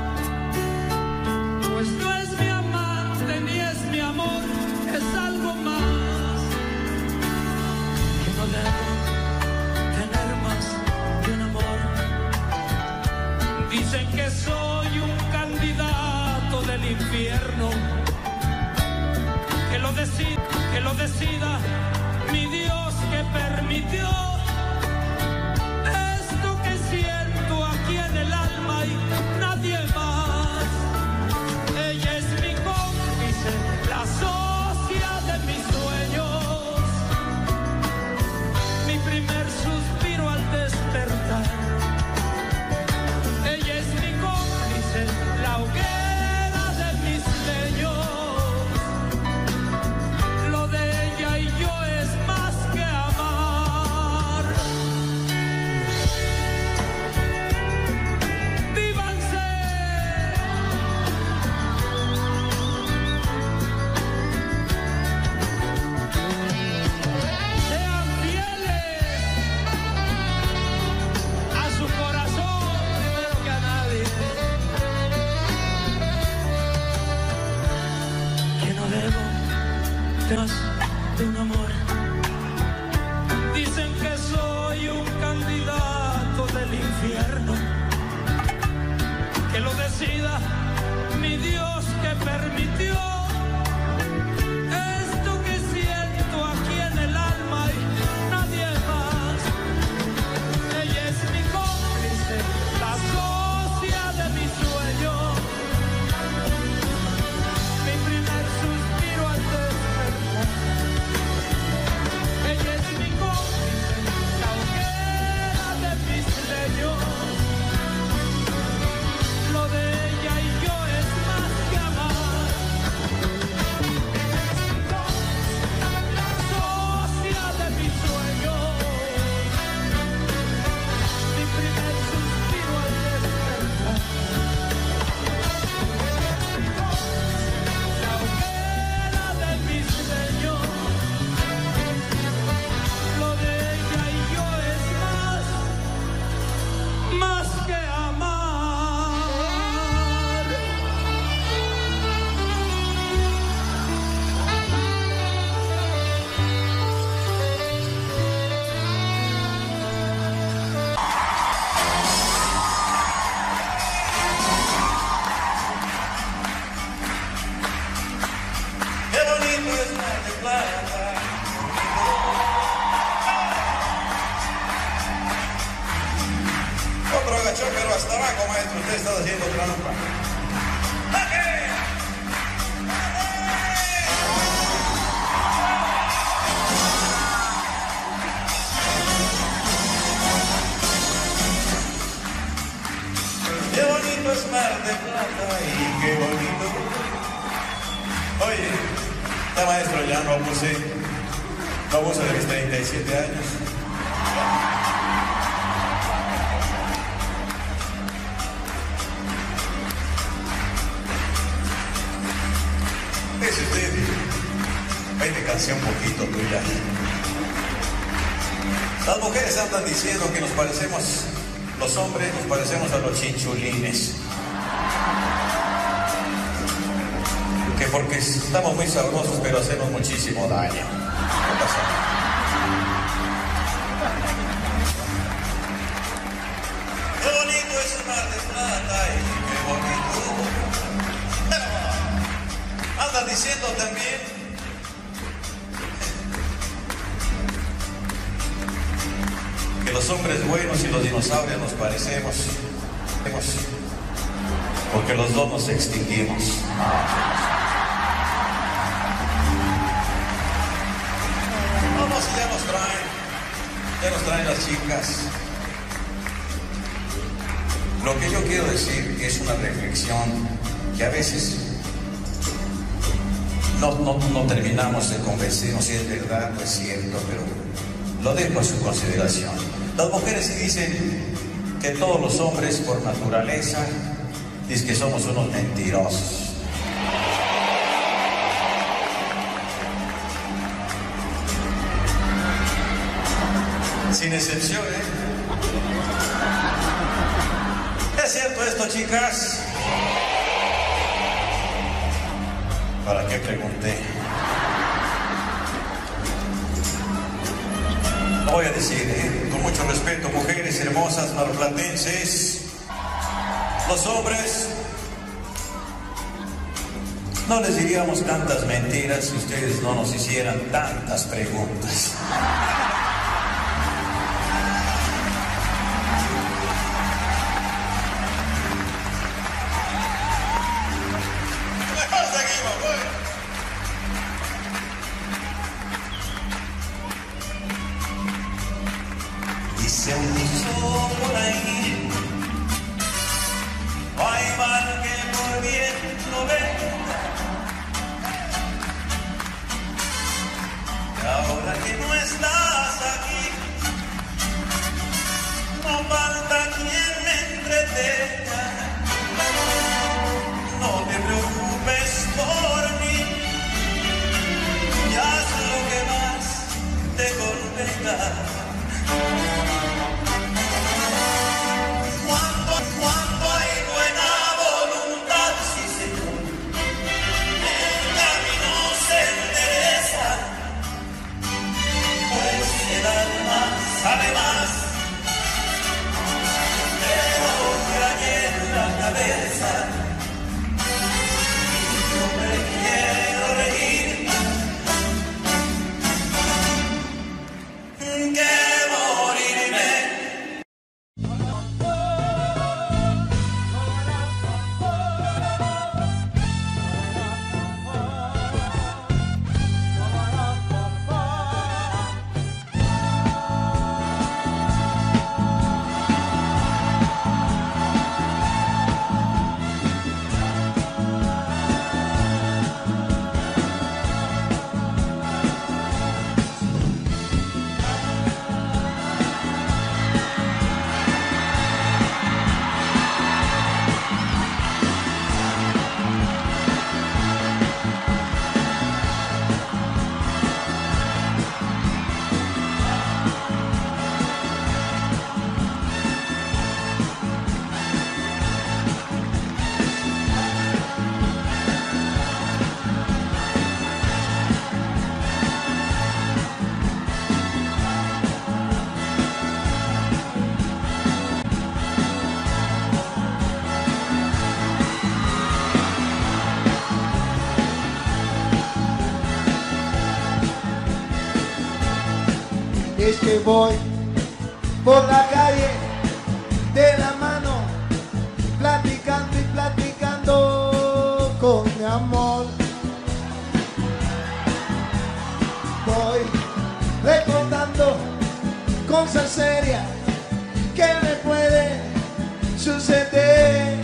pues no es mi amante ni es mi amor, es algo más. Que no debo tener más de un amor. Dicen que soy un candidato del infierno. Que lo decida, que lo decida mi Dios que permitió esto que escuchó, pero hasta abajo, maestro, usted está haciendo trampa. Qué bonito es Mar de Plata y qué bonito. Oye, ya maestro, ya no abuse, no abuse de mis treinta y siete años. Es usted, ahí te cansé un poquito tuya. Las mujeres andan diciendo que nos parecemos, los hombres nos parecemos a los chinchulines. Que porque estamos muy sabrosos, pero hacemos muchísimo daño. ¿Qué pasa? Qué bonito es Mar de Plata y qué bonito. Andan diciendo también que los hombres buenos y los dinosaurios nos parecemos, porque los dos nos extinguimos. No, no, si ya nos traen, ya nos traen las chicas. Lo que yo quiero decir es una reflexión que a veces no, no, no terminamos de convencernos si es verdad o es cierto, pero lo dejo a su consideración. Las mujeres sí dicen que todos los hombres por naturaleza dicen que somos unos mentirosos. Sin excepción, ¿eh? ¿Es cierto esto, chicas? ¿Para qué pregunté? Lo voy a decir, ¿eh? Con mucho respeto, mujeres hermosas marplatenses, los hombres no les diríamos tantas mentiras si ustedes no nos hicieran tantas preguntas. Dice un dicho por ahí, no hay mal que por bien no venga. Y ahora que no estás aquí, no falta quien me entretenga. No te preocupes por mí, y haz lo que más te convenga. Cuando hay buena voluntad, sí señor, el camino se endereza, pues el alma sabe más de lo que hay en la cabeza. Y yo prefiero reír que morirme. Es que voy por la calle de la mano cosa seria que me puede suceder.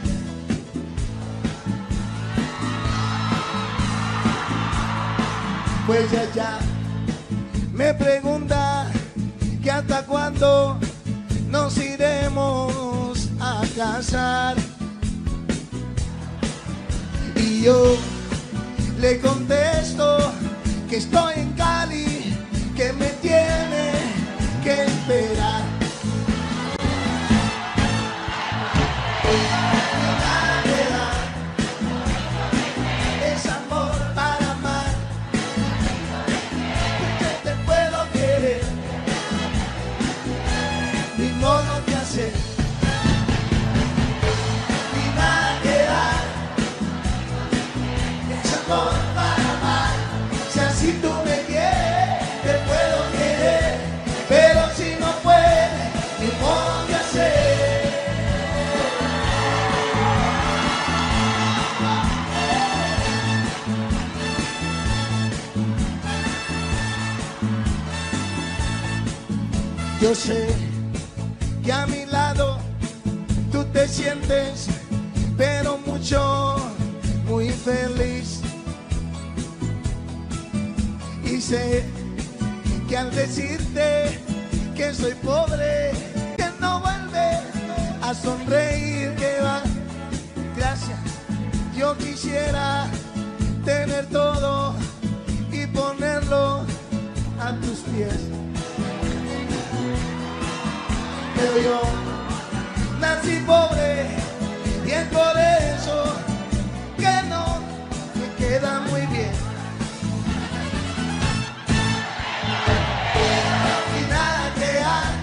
Pues ya ya me pregunta que hasta cuándo nos iremos a casar. Y yo le contesto que estoy en Cali, que me tiene que esperar. Nada me da, es amor para amar. Yo te puedo querer, ni modo que hacer, ni nada que dar. Es amor para amar. Si así tú me quieres, te puedo querer, pero si no puedes, ni modo que hacer. Yo sé que a mi lado tú te sientes, pero mucho, muy feliz. Y sé que al decirte que soy pobre, que no vuelve a sonreír, que va. Gracias, yo quisiera tener todo y ponerlo a tus pies. Pero yo nací pobre y es por eso que no me queda muy bien. Y nada que hay,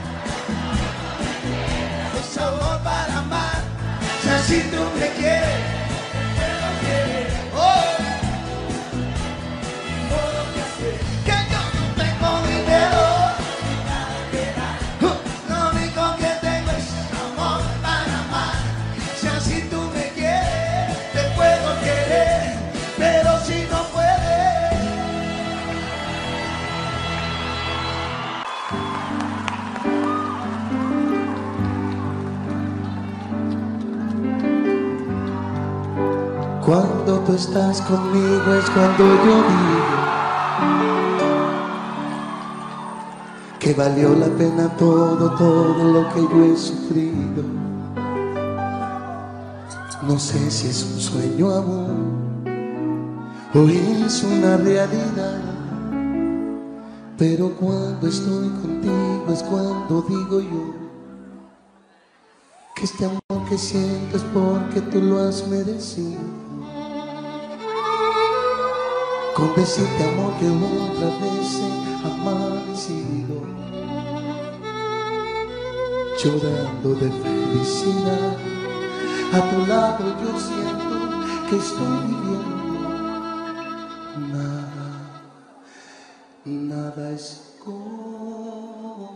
es amor para amar. Si así tú me quieres, te lo quieres. Oh, que yo no tengo dinero. Cuando tú estás conmigo es cuando yo digo que valió la pena todo, todo lo que yo he sufrido. No sé si es un sueño, amor, o es una realidad, pero cuando estoy contigo es cuando digo yo que este amor que siento es porque tú lo has merecido. Con decirte, amor, que otra vez he amanecido llorando de felicidad. A tu lado yo siento que estoy viviendo. Nada, nada es como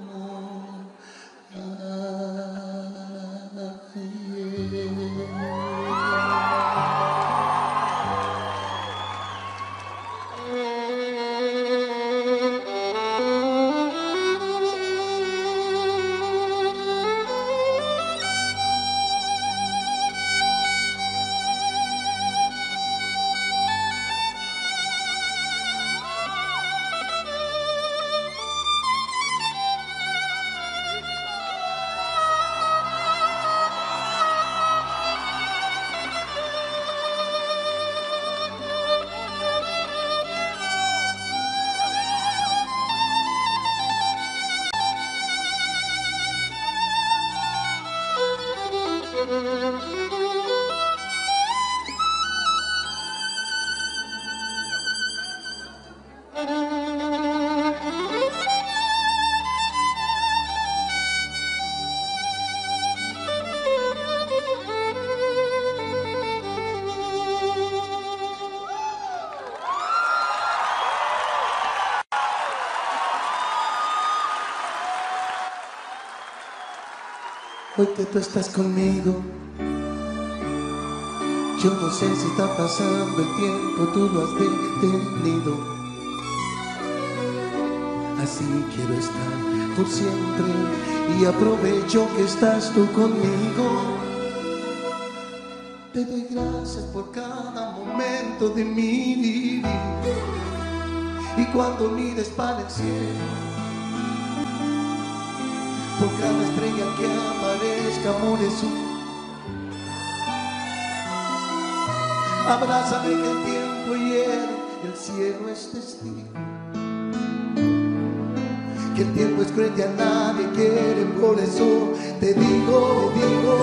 ayer. Hoy que tú estás conmigo, yo no sé si está pasando el tiempo, tú lo has detenido. Así quiero estar por siempre y aprovecho que estás tú conmigo. Te doy gracias por cada momento de mi vivir. Y cuando mires para el cielo, por cada estrella que aparezca, amor es un. Abrázame que el tiempo hiere, el cielo es testigo. Que el tiempo es cruel y a nadie quiere, por eso te digo, te digo.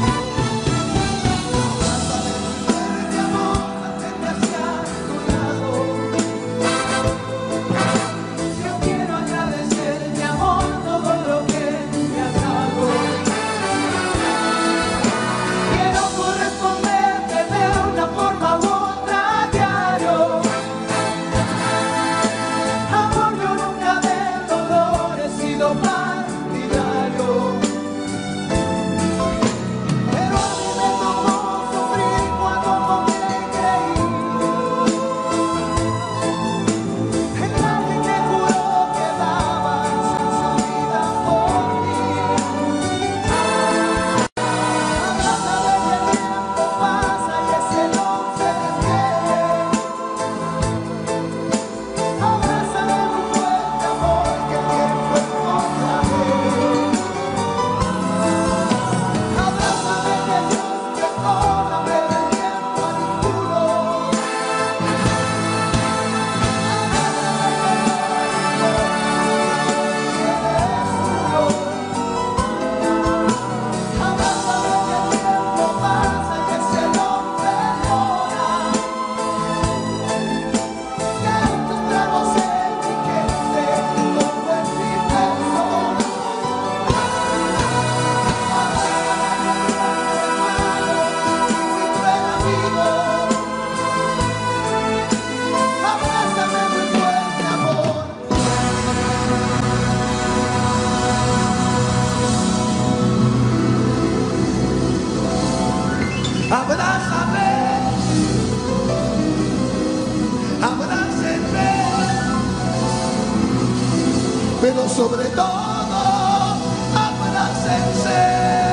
Pero sobre todo, abrácense.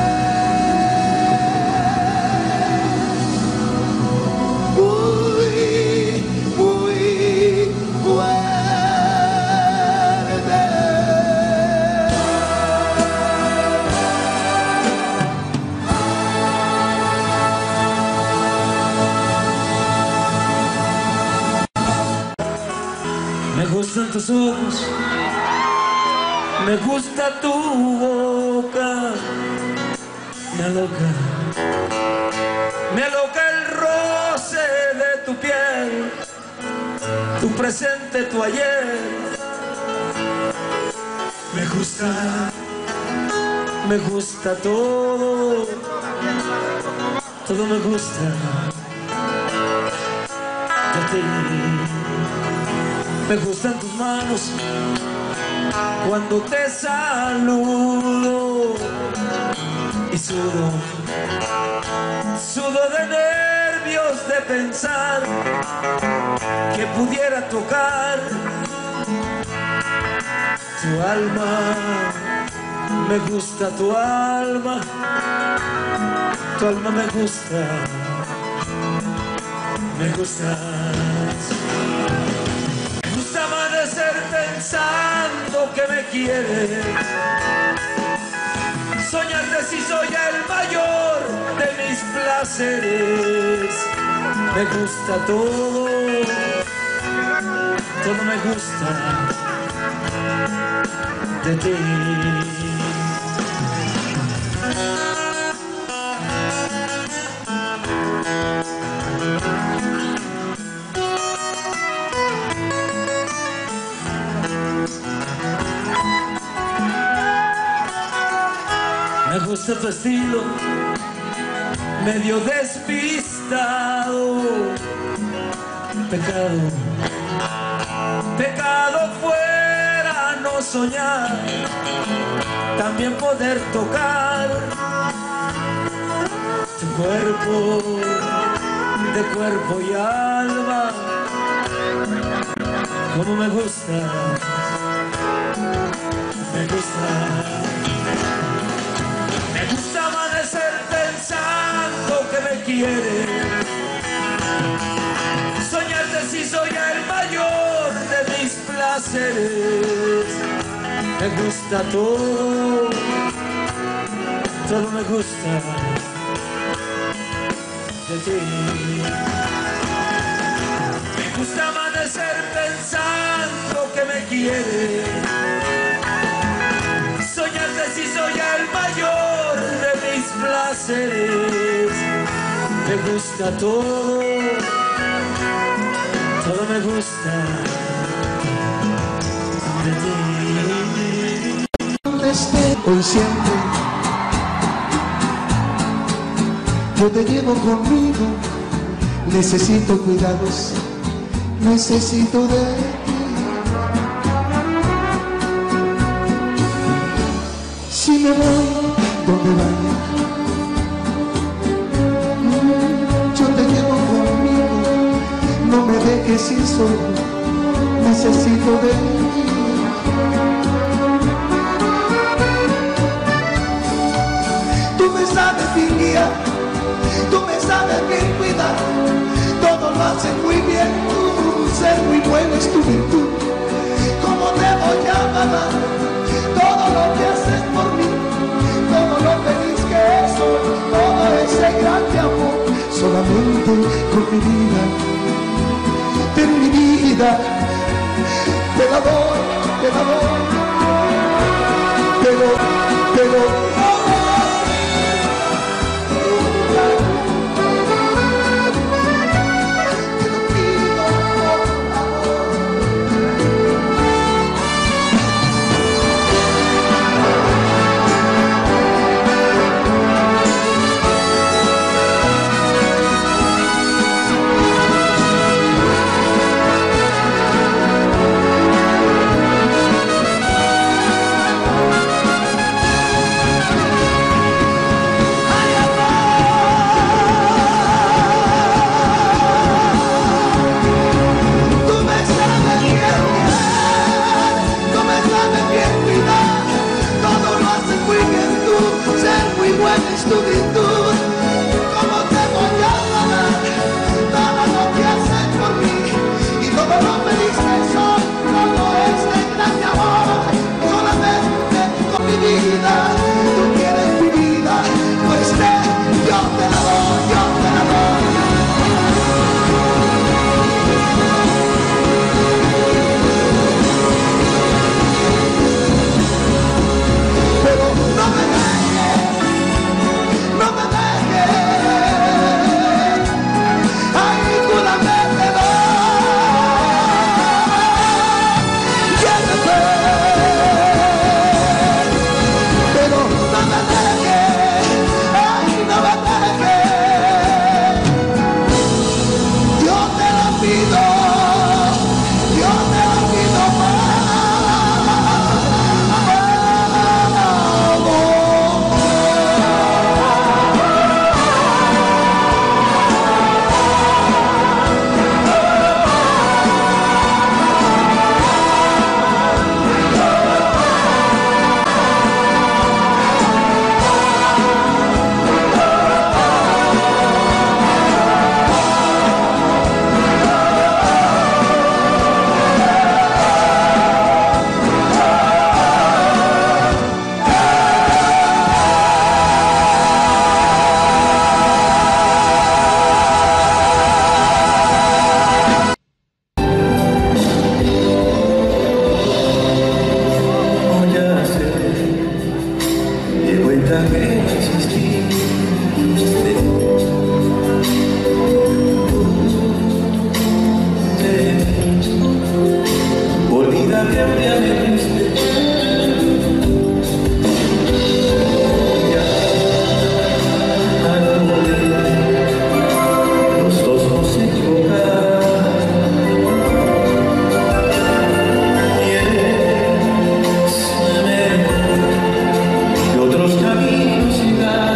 Muy, muy fuerte. Me gustan tus ojos, me gusta tu boca, me aloca, me aloca el roce de tu piel, tu presente, tu ayer. Me gusta, me gusta todo, todo me gusta de ti. Me gustan tus manos cuando te saludo y sudo, sudo de nervios de pensar que pudiera tocar tu alma. Me gusta tu alma, tu alma me gusta, me gustas. Amanecer pensando que me quieres, soñarte si soy el mayor de mis placeres. Me gusta todo, todo me gusta de ti. Me gusta tu estilo, medio despistado. Pecado, pecado fuera no soñar, también poder tocar tu cuerpo, de cuerpo y alma. Como me gusta, me me gusta. Me gusta amanecer pensando que me quieres. Soñarte si soy el mayor de mis placeres. Me gusta todo, todo me gusta de ti. Me gusta amanecer pensando que me quieres. Soñarte si soy el mayor de mis placeres. Me gusta todo, todo me gusta de ti. Donde esté hoy siempre, yo te llevo conmigo. Necesito cuidados, necesito de ti. Si me voy, donde vaya, yo te llevo conmigo. No me dejes ir solo, necesito de ti. Tú me sabes bien guiar, tú me sabes bien cuidar. Todo lo haces muy bien, tú, ser muy bueno es tu virtud. ¿Cómo te voy a amar? Todo lo que haces por mí, todo lo feliz que soy, todo ese grande amor. Solamente con mi vida, de mi vida, te la doy, te la doy. Pero, pero, es tu virtud. ¿Cómo te voy a amar? Todo lo que haces por mí y todo lo feliz que soy, todo este gran amor. Solamente con mi vida, tú quieres mi vida, pues te, yo te la doy, yo te la doy. Pero no me dejes, no me dejes, ay, tú la me te das, llévate, pero no me dejes, ay, no me dejes, yo te la pido, yo te la pido más. Otros caminos irán.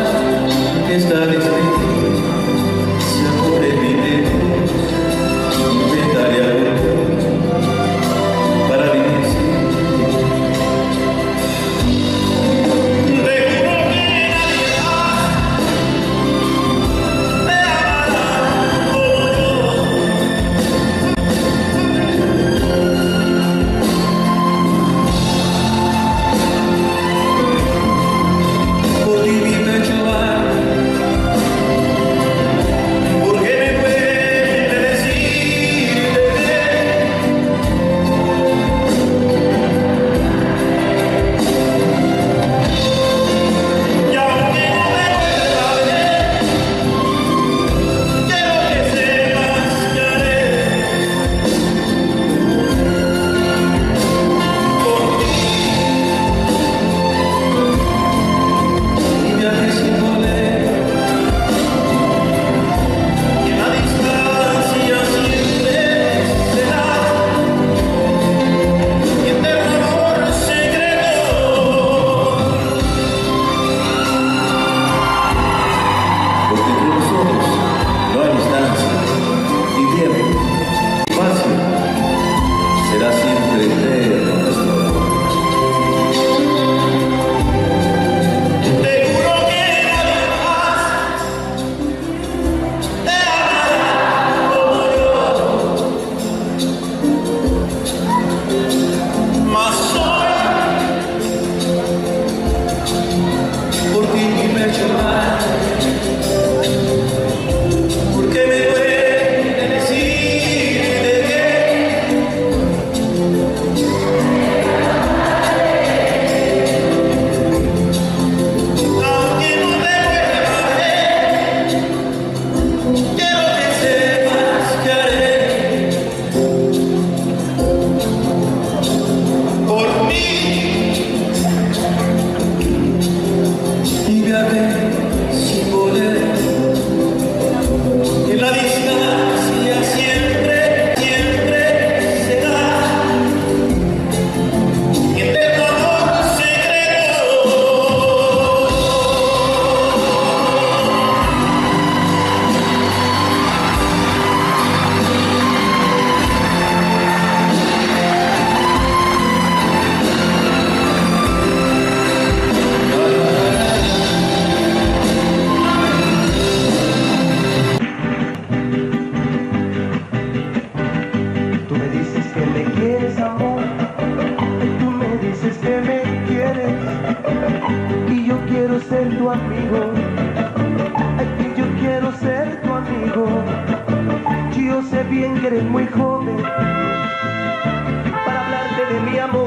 ser tu amigo. Ay, que yo quiero ser tu amigo. Yo sé bien que eres muy joven para hablarte de mi amor.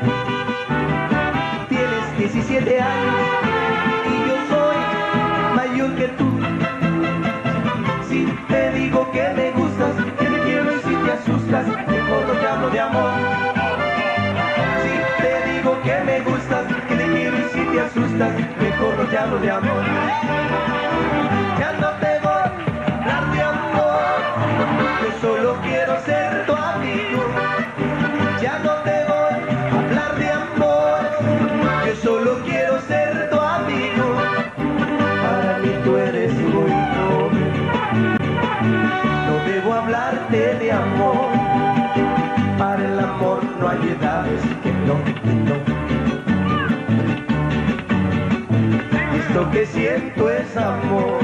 Tienes diecisiete años y yo soy mayor que tú. Si te digo que me gustas, que te quiero y si te asustas, mejor no te hablo de amor. Si te digo que me gustas, que te quiero y si te asustas, mejor no te hablo de amor. Ya no te voy a hablar de amor, yo solo quiero ser tu amigo. Ya no te voy a hablar de amor, yo solo quiero ser tu amigo. Para mí tú eres muy joven, no debo hablarte de amor. Para el amor no hay edades, que no, que no. Esto que siento es amor.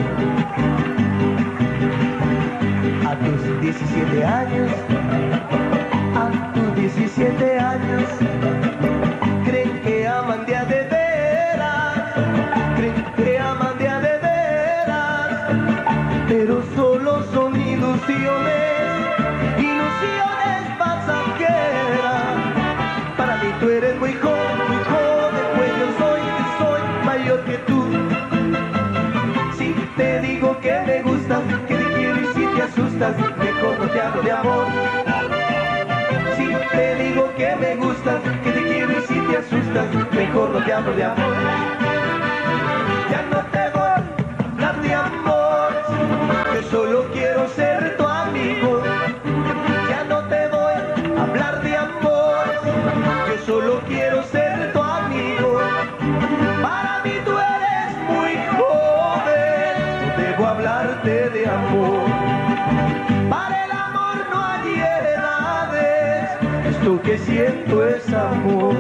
A tus diecisiete años, a tus diecisiete años, creen que aman de a de veras, creen que aman de a de veras, pero solo son ilusiones, ilusiones pasajeras. Para mí tú eres muy joven, muy joven, pues yo soy, soy mayor que tú. Si te digo que me gustas, que te quiero y si te asustas, mejor no te hablo de amor. Si te digo que me gustas, que te quiero y si te asustas, mejor no te hablo de amor. Ya no te voy a hablar de amor, yo solo quiero ser tu amigo. Ya no te voy a hablar de amor, yo solo quiero ser tu amigo. Para mí tú eres muy joven, no debo hablarte de amor. Para el amor no hay edades, esto que siento es amor.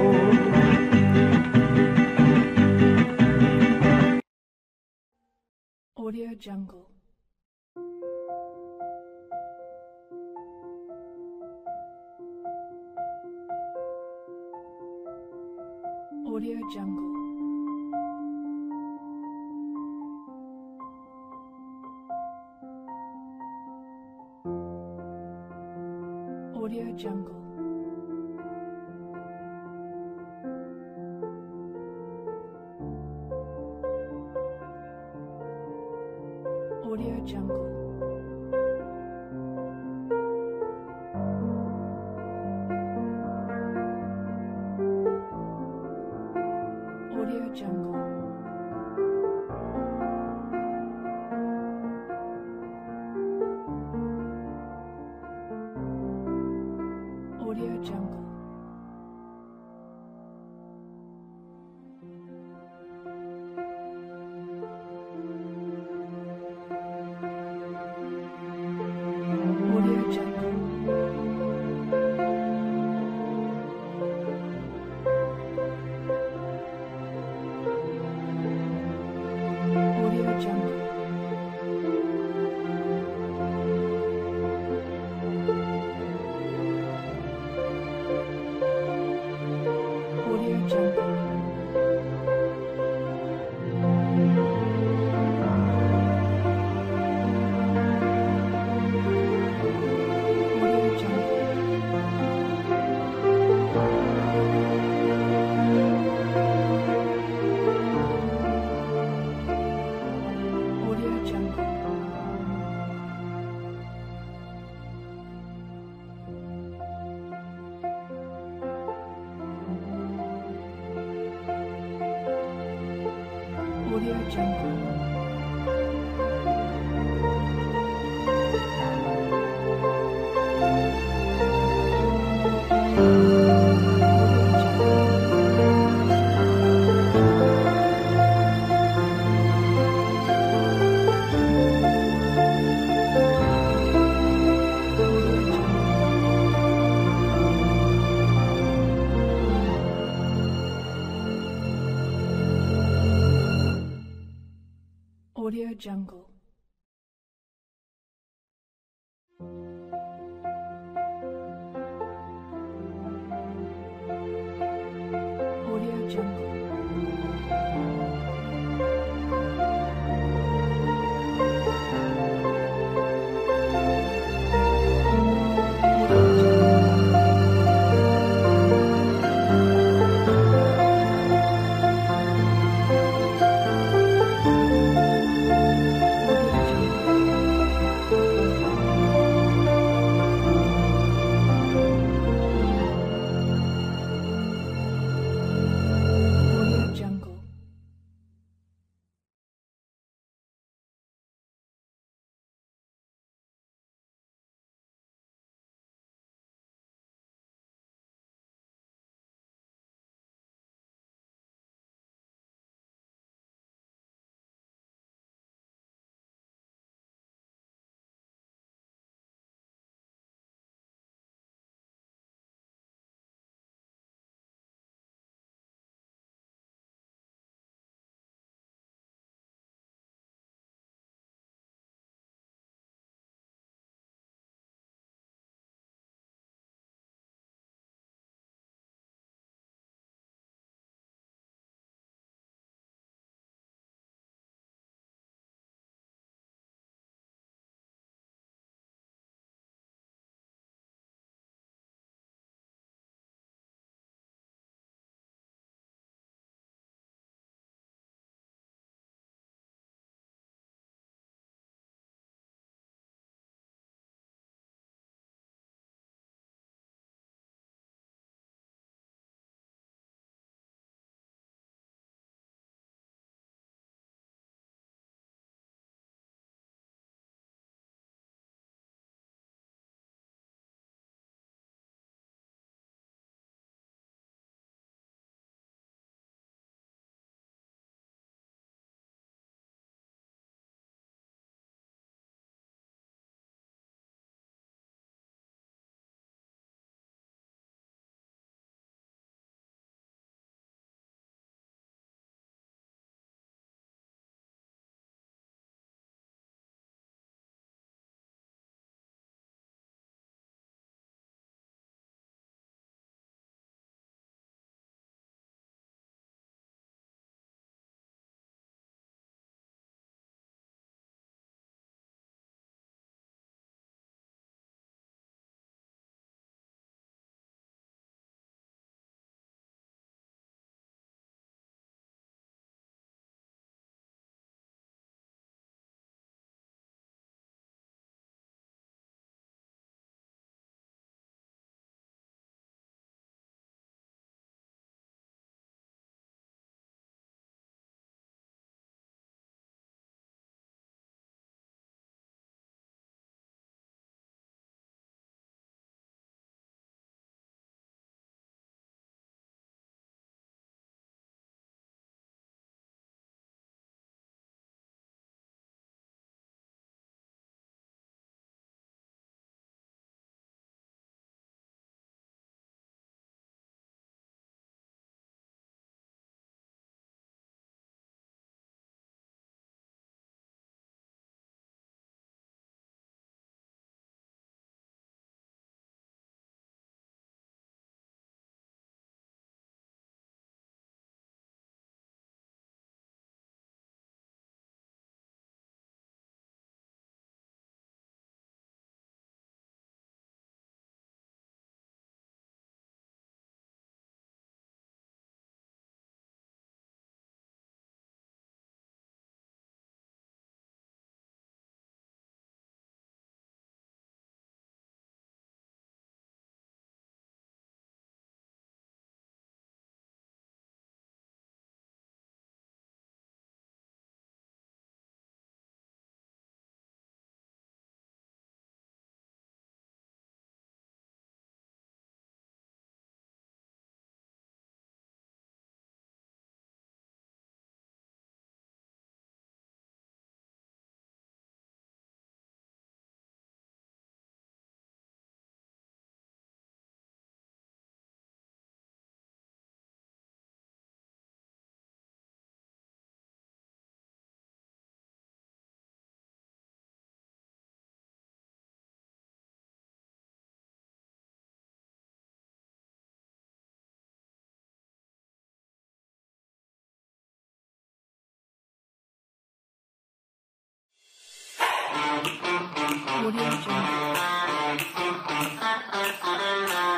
Audio Jungle. Audio Jungle. Audio Jungle. Audio Jungle. Audio Jungle. Audio Jungle. Audio Jungle. Audio Jungle. Audio Jungle. Audio Jungle. Audio Jungle. Audio Jungle. Audio Jungle. Audio Jungle. Audio Jungle.